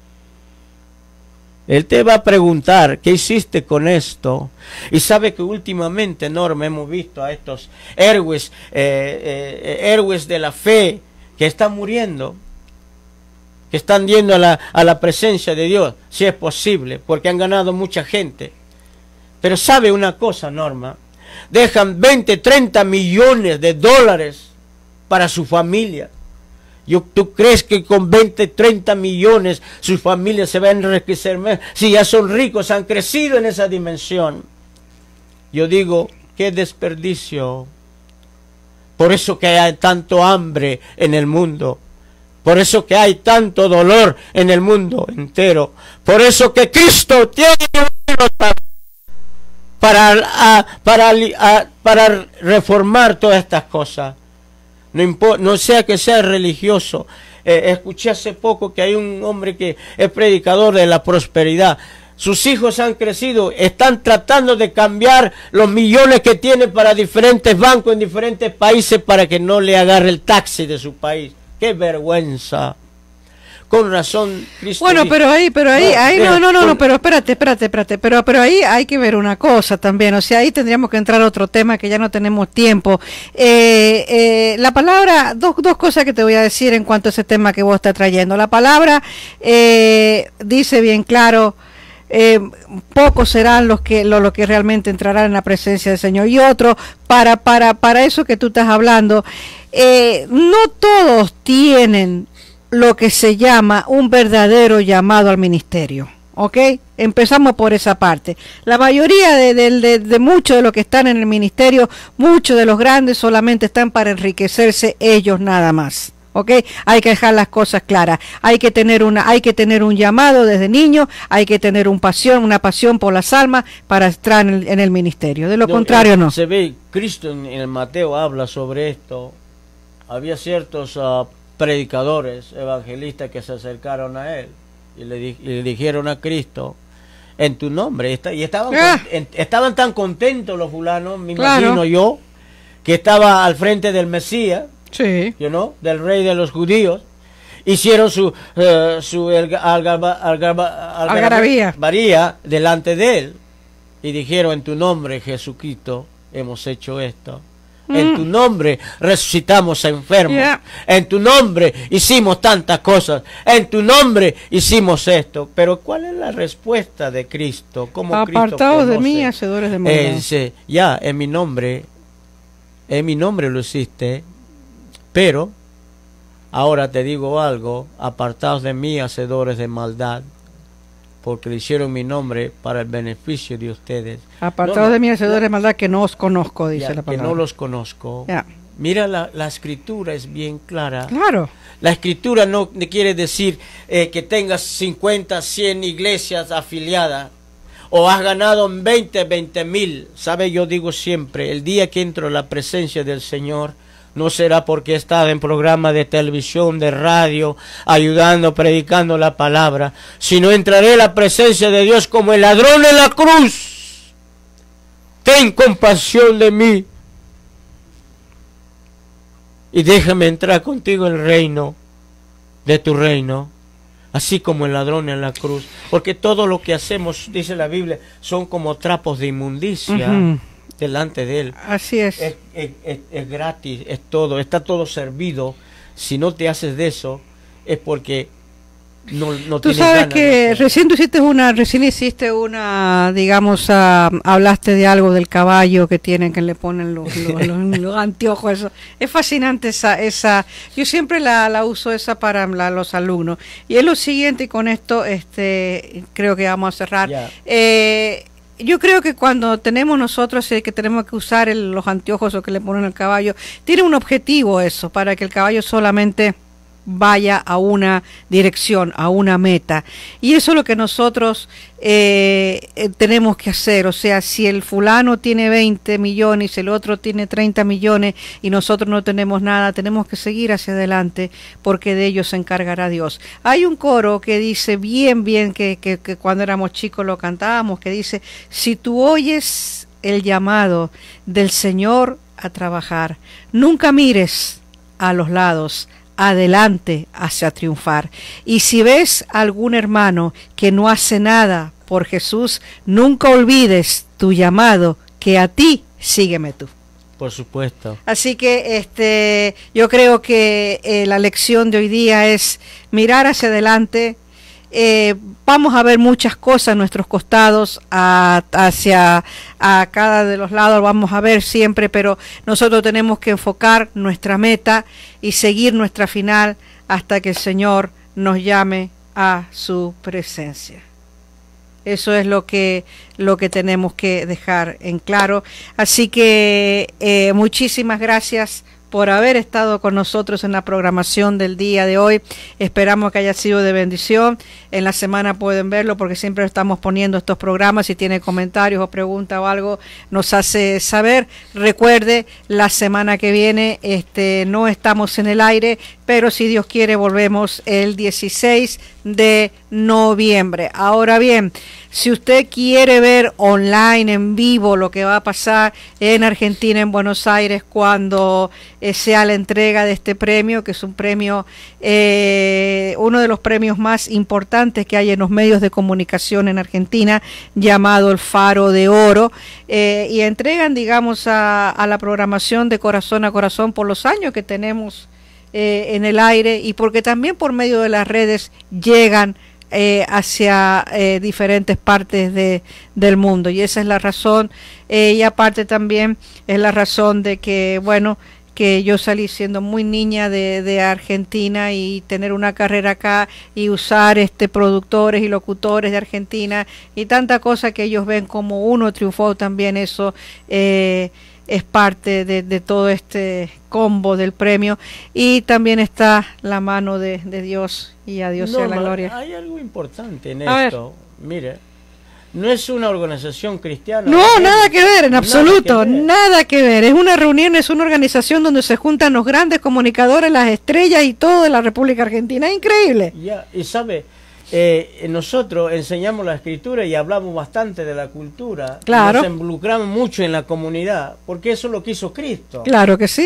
Él te va a preguntar, ¿qué hiciste con esto? Y sabe que últimamente, Norma, hemos visto a estos héroes, eh, eh, héroes de la fe que están muriendo, que están yendo a la, a la presencia de Dios, si es posible, porque han ganado mucha gente. Pero sabe una cosa, Norma, dejan veinte, treinta millones de dólares para su familia. Yo, ¿tú crees que con veinte, treinta millones sus familias se van a enriquecer más? Si ya son ricos, han crecido en esa dimensión. Yo digo, qué desperdicio. Por eso que hay tanto hambre en el mundo. Por eso que hay tanto dolor en el mundo entero. Por eso que Cristo tiene para, a, para, a, para reformar todas estas cosas. No, impo no sea que sea religioso. Eh, escuché hace poco que hay un hombre que es predicador de la prosperidad. Sus hijos han crecido, están tratando de cambiar los millones que tiene para diferentes bancos en diferentes países para que no le agarre el taxi de su país. ¡Qué vergüenza! Con razón, Cristo. Bueno, dijo, pero ahí, pero ahí, no, ahí, no, no, no, con... no, pero espérate, espérate, espérate, pero, pero ahí hay que ver una cosa también, o sea, ahí tendríamos que entrar a otro tema que ya no tenemos tiempo. Eh, eh, la palabra, dos, dos cosas que te voy a decir en cuanto a ese tema que vos estás trayendo. La palabra eh, dice bien claro, eh, pocos serán los que lo, lo que realmente entrarán en la presencia del Señor. Y otro, para, para, para eso que tú estás hablando, eh, no todos tienen lo que se llama un verdadero llamado al ministerio, ¿ok? Empezamos por esa parte. La mayoría de, de, de, de muchos de los que están en el ministerio, muchos de los grandes solamente están para enriquecerse ellos nada más, ¿ok? Hay que dejar las cosas claras. Hay que tener una, hay que tener un llamado desde niño, hay que tener un pasión, una pasión por las almas para estar en el, en el ministerio. De lo no, contrario, eh, no. Se ve, Cristo en el Mateo habla sobre esto. Había ciertos uh, predicadores, evangelistas que se acercaron a él y le, di y le dijeron a Cristo en tu nombre, Está y estaban, ah. en estaban tan contentos los fulanos, me claro. imagino yo, que estaba al frente del Mesías, Sí. You know, del rey de los judíos. Hicieron su, uh, su algarba, algarba, algarabía. algarabía delante de él. Y dijeron, en tu nombre, Jesucristo, hemos hecho esto. Mm. En tu nombre resucitamos a enfermos. Yeah. En tu nombre hicimos tantas cosas. En tu nombre hicimos esto. Pero ¿cuál es la respuesta de Cristo? ¿Cómo Apartados Cristo de mí, hacedores de maldad? Él dice, ya, en mi nombre, en mi nombre lo hiciste, pero ahora te digo algo, apartados de mí, hacedores de maldad, porque le hicieron mi nombre para el beneficio de ustedes. Apartados no, de mí, hacedores de maldad, que no os conozco, dice ya, la palabra. Que no los conozco. Ya. Mira, la, la escritura es bien clara. Claro. La escritura no quiere decir eh, que tengas cincuenta, cien iglesias afiliadas, o has ganado veinte, veinte mil. ¿Sabe? Yo digo siempre, el día que entro a la presencia del Señor, no será porque he estado en programas de televisión, de radio, ayudando, predicando la palabra, sino entraré a la presencia de Dios como el ladrón en la cruz. Ten compasión de mí y déjame entrar contigo en el reino de tu reino, así como el ladrón en la cruz. Porque todo lo que hacemos, dice la Biblia, son como trapos de inmundicia. Uh-huh. Delante de él. Así es. Es, es, es. es gratis, es todo, está todo servido. Si no te haces de eso, es porque no, no tú tienes sabes ganas que de recién tú hiciste una, recién hiciste una, digamos, uh, hablaste de algo del caballo que tienen, que le ponen los, los, los, los anteojos. Eso. Es fascinante esa, esa. Yo siempre la, la uso esa para la, los alumnos. Y es lo siguiente, y con esto, este, creo que vamos a cerrar. Yeah. Eh, Yo creo que cuando tenemos nosotros eh, que tenemos que usar el, los anteojos o que le ponen al caballo, tiene un objetivo eso, para que el caballo solamente vaya a una dirección, a una meta. Y eso es lo que nosotros eh, eh, tenemos que hacer. O sea, si el fulano tiene veinte millones y el otro tiene treinta millones y nosotros no tenemos nada, tenemos que seguir hacia adelante porque de ellos se encargará Dios. Hay un coro que dice bien, bien, que, que, que cuando éramos chicos lo cantábamos, que dice, si tú oyes el llamado del Señor a trabajar, nunca mires a los lados, adelante hacia triunfar. Y si ves a algún hermano que no hace nada por Jesús, nunca olvides tu llamado, que a ti sígueme tú. Por supuesto. Así que este, yo creo que eh, la lección de hoy día es mirar hacia adelante. Eh, vamos a ver muchas cosas a nuestros costados, a, hacia a cada de los lados vamos a ver siempre, pero nosotros tenemos que enfocar nuestra meta y seguir nuestra final hasta que el Señor nos llame a su presencia. Eso es lo que lo que tenemos que dejar en claro. Así que eh, muchísimas gracias por haber estado con nosotros en la programación del día de hoy. Esperamos que haya sido de bendición. En la semana pueden verlo porque siempre estamos poniendo estos programas. Si tiene comentarios o preguntas o algo, nos hace saber. Recuerde, la semana que viene este, no estamos en el aire, pero si Dios quiere volvemos el dieciséis de noviembre. Ahora bien, si usted quiere ver online, en vivo, lo que va a pasar en Argentina, en Buenos Aires, cuando eh, sea la entrega de este premio, que es un premio, eh, uno de los premios más importantes que hay en los medios de comunicación en Argentina, llamado el Faro de Oro, eh, y entregan, digamos, a, a la programación de Corazón a Corazón por los años que tenemos eh, en el aire, y porque también por medio de las redes llegan Eh, hacia eh, diferentes partes de, del mundo, y esa es la razón, eh, y aparte también es la razón de que, bueno, que yo salí siendo muy niña de, de Argentina y tener una carrera acá y usar este productores y locutores de Argentina y tanta cosa que ellos ven como uno triunfó, también eso eh, es parte de, de todo este combo del premio, y también está la mano de, de Dios, y a Dios no, sea la gloria. Hay algo importante en a esto. Ver. Mire, no es una organización cristiana. No, ¿eh? Nada que ver, en absoluto, nada que ver. nada que ver. Es una reunión, es una organización donde se juntan los grandes comunicadores, las estrellas y todo de la República Argentina. Es increíble. Ya, y sabe, eh, nosotros enseñamos la escritura y hablamos bastante de la cultura. Claro. Nos involucramos mucho en la comunidad, porque eso lo quiso Cristo. Claro que sí.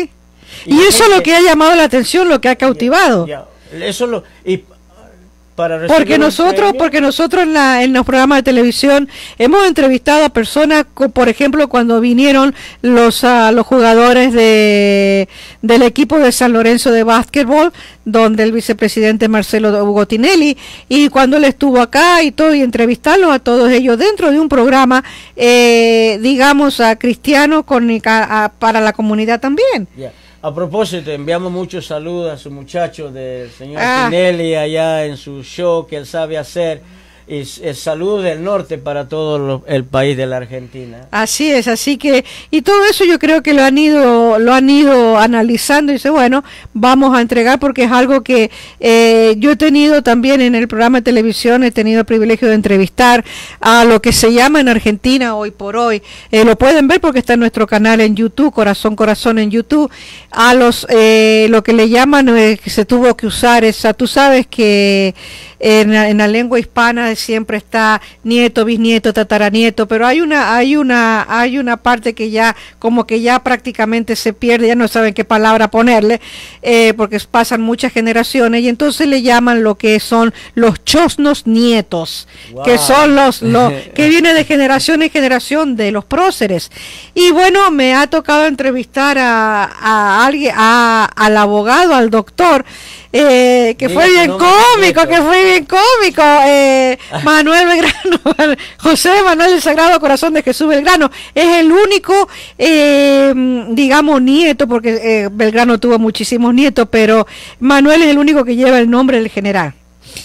Y, y eso es lo que ha llamado la atención, lo que ha cautivado. Ya, ya. Eso lo y para porque nosotros, porque nosotros en, la, en los programas de televisión hemos entrevistado a personas, por ejemplo, cuando vinieron los uh, los jugadores de del equipo de San Lorenzo de básquetbol, donde el vicepresidente Marcelo Hugo Tinelli, y cuando él estuvo acá y todo, y entrevistarlos a todos ellos dentro de un programa, eh, digamos, a cristiano con, a, a, para la comunidad también. Yeah. A propósito, enviamos muchos saludos a su muchacho del señor ah. Tinelli allá en su show que él sabe hacer. Y el saludo del norte para todo lo, el país de la Argentina. Así es, así que, y todo eso yo creo que lo han ido, lo han ido analizando y dice, bueno, vamos a entregar porque es algo que eh, yo he tenido también en el programa de televisión, he tenido el privilegio de entrevistar a lo que se llama en Argentina hoy por hoy, eh, lo pueden ver porque está en nuestro canal en YouTube, Corazón Corazón en YouTube, a los, eh, lo que le llaman, eh, que se tuvo que usar esa, tú sabes que en, en la lengua hispana siempre está nieto, bisnieto, tataranieto, pero hay una, hay una, hay una parte que ya, como que ya prácticamente se pierde, ya no saben qué palabra ponerle, eh, porque pasan muchas generaciones, y entonces le llaman lo que son los chosnos nietos, wow. que son los, los que viene de generación en generación de los próceres. Y bueno, me ha tocado entrevistar a, a alguien, a, al abogado, al doctor, Eh, que Diga fue bien cómico, que fue bien cómico, eh, Manuel Belgrano, José Manuel del Sagrado Corazón de Jesús Belgrano, es el único, eh, digamos, nieto, porque eh, Belgrano tuvo muchísimos nietos, pero Manuel es el único que lleva el nombre del general.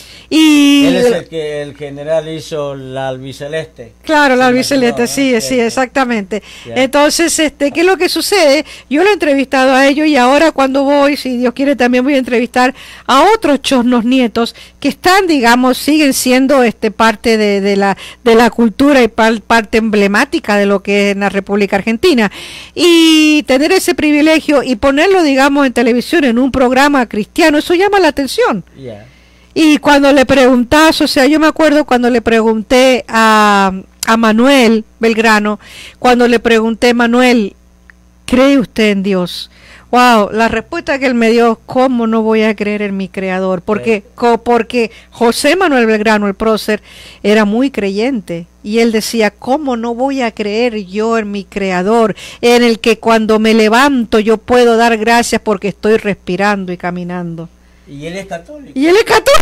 Y él es el que el general hizo la albiceleste. Claro, la albiceleste, ¿no? sí, sí, exactamente. Yeah. Entonces, este, ¿qué es lo que sucede? Yo lo he entrevistado a ellos y ahora cuando voy, si Dios quiere, también voy a entrevistar a otros chosnos nietos que están, digamos, siguen siendo este parte de, de la de la cultura y par, parte emblemática de lo que es en la República Argentina. Y tener ese privilegio y ponerlo, digamos, en televisión, en un programa cristiano, eso llama la atención. Yeah. Y cuando le preguntas, o sea, yo me acuerdo cuando le pregunté a, a Manuel Belgrano, cuando le pregunté, Manuel, ¿cree usted en Dios? Wow, la respuesta que él me dio, ¿cómo no voy a creer en mi creador? Porque, co, porque José Manuel Belgrano, el prócer, era muy creyente. Y él decía, ¿cómo no voy a creer yo en mi creador? En el que cuando me levanto yo puedo dar gracias porque estoy respirando y caminando. Y él es católico. Y él es católico.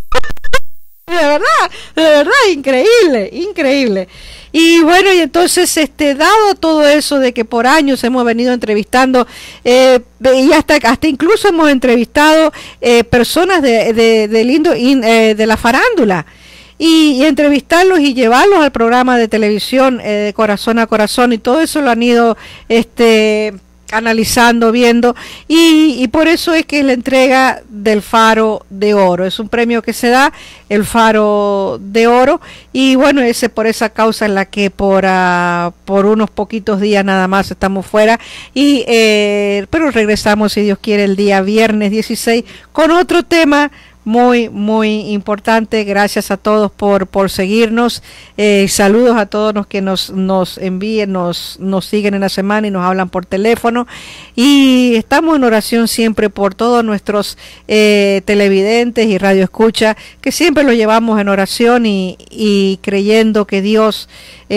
De verdad, de verdad, increíble, increíble. Y bueno, y entonces, este, dado todo eso de que por años hemos venido entrevistando, eh, y hasta, hasta incluso hemos entrevistado eh, personas de, de, de, lindo, in, eh, de la farándula, y, y entrevistarlos y llevarlos al programa de televisión eh, de Corazón a Corazón, y todo eso lo han ido, este... analizando, viendo, y, y por eso es que es la entrega del Faro de Oro. Es un premio que se da, el Faro de Oro, y bueno, ese por esa causa en la que por uh, por unos poquitos días nada más estamos fuera, y eh, pero regresamos, si Dios quiere, el día viernes dieciséis con otro tema muy, muy importante. Gracias a todos por, por seguirnos. Eh, saludos a todos los que nos, nos envíen, nos, nos siguen en la semana y nos hablan por teléfono. Y estamos en oración siempre por todos nuestros eh, televidentes y radioescucha, que siempre lo llevamos en oración y, y creyendo que Dios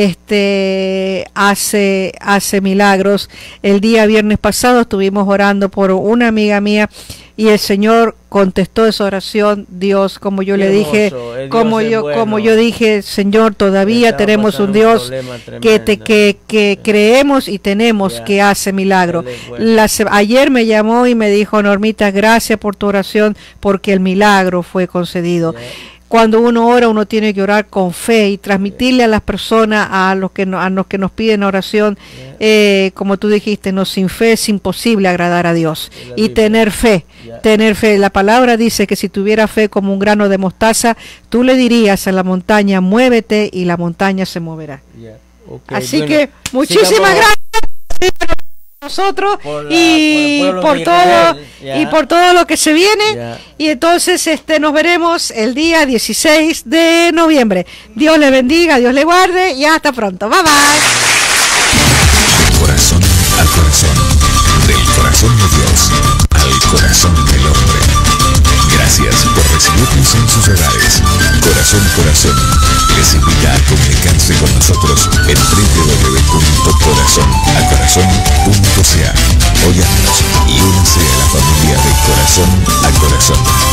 este hace, hace milagros. El día viernes pasado estuvimos orando por una amiga mía y el Señor contestó esa oración. Dios, como yo Qué le hermoso, dije, como yo, bueno. como yo dije, Señor, todavía tenemos un Dios un que te que, que creemos y tenemos yeah. que hace milagro. Bueno. La, ayer me llamó y me dijo, Normita, gracias por tu oración, porque el milagro fue concedido. Yeah. Cuando uno ora, uno tiene que orar con fe y transmitirle a las personas, a los que, no, a los que nos piden oración, yeah. eh, como tú dijiste, no, sin fe es imposible agradar a Dios. Y tener fe, yeah. tener fe. La palabra dice que si tuviera fe como un grano de mostaza, tú le dirías a la montaña, muévete, y la montaña se moverá. Yeah. Okay. Así bueno, que, muchísimas sigamos. gracias nosotros por la, y por, por todo yeah. y por todo lo que se viene yeah. y entonces este nos veremos el día dieciséis de noviembre. Dios le bendiga, Dios le guarde y hasta pronto. Bye bye. Corazón a corazón, del corazón de Dios. corazón del hombre. Gracias por recibirnos en sus hogares. Corazón Corazón les invita a comunicarse con nosotros en w w w punto corazón a corazón punto c a. Óyanos y únanse a la familia de Corazón a Corazón.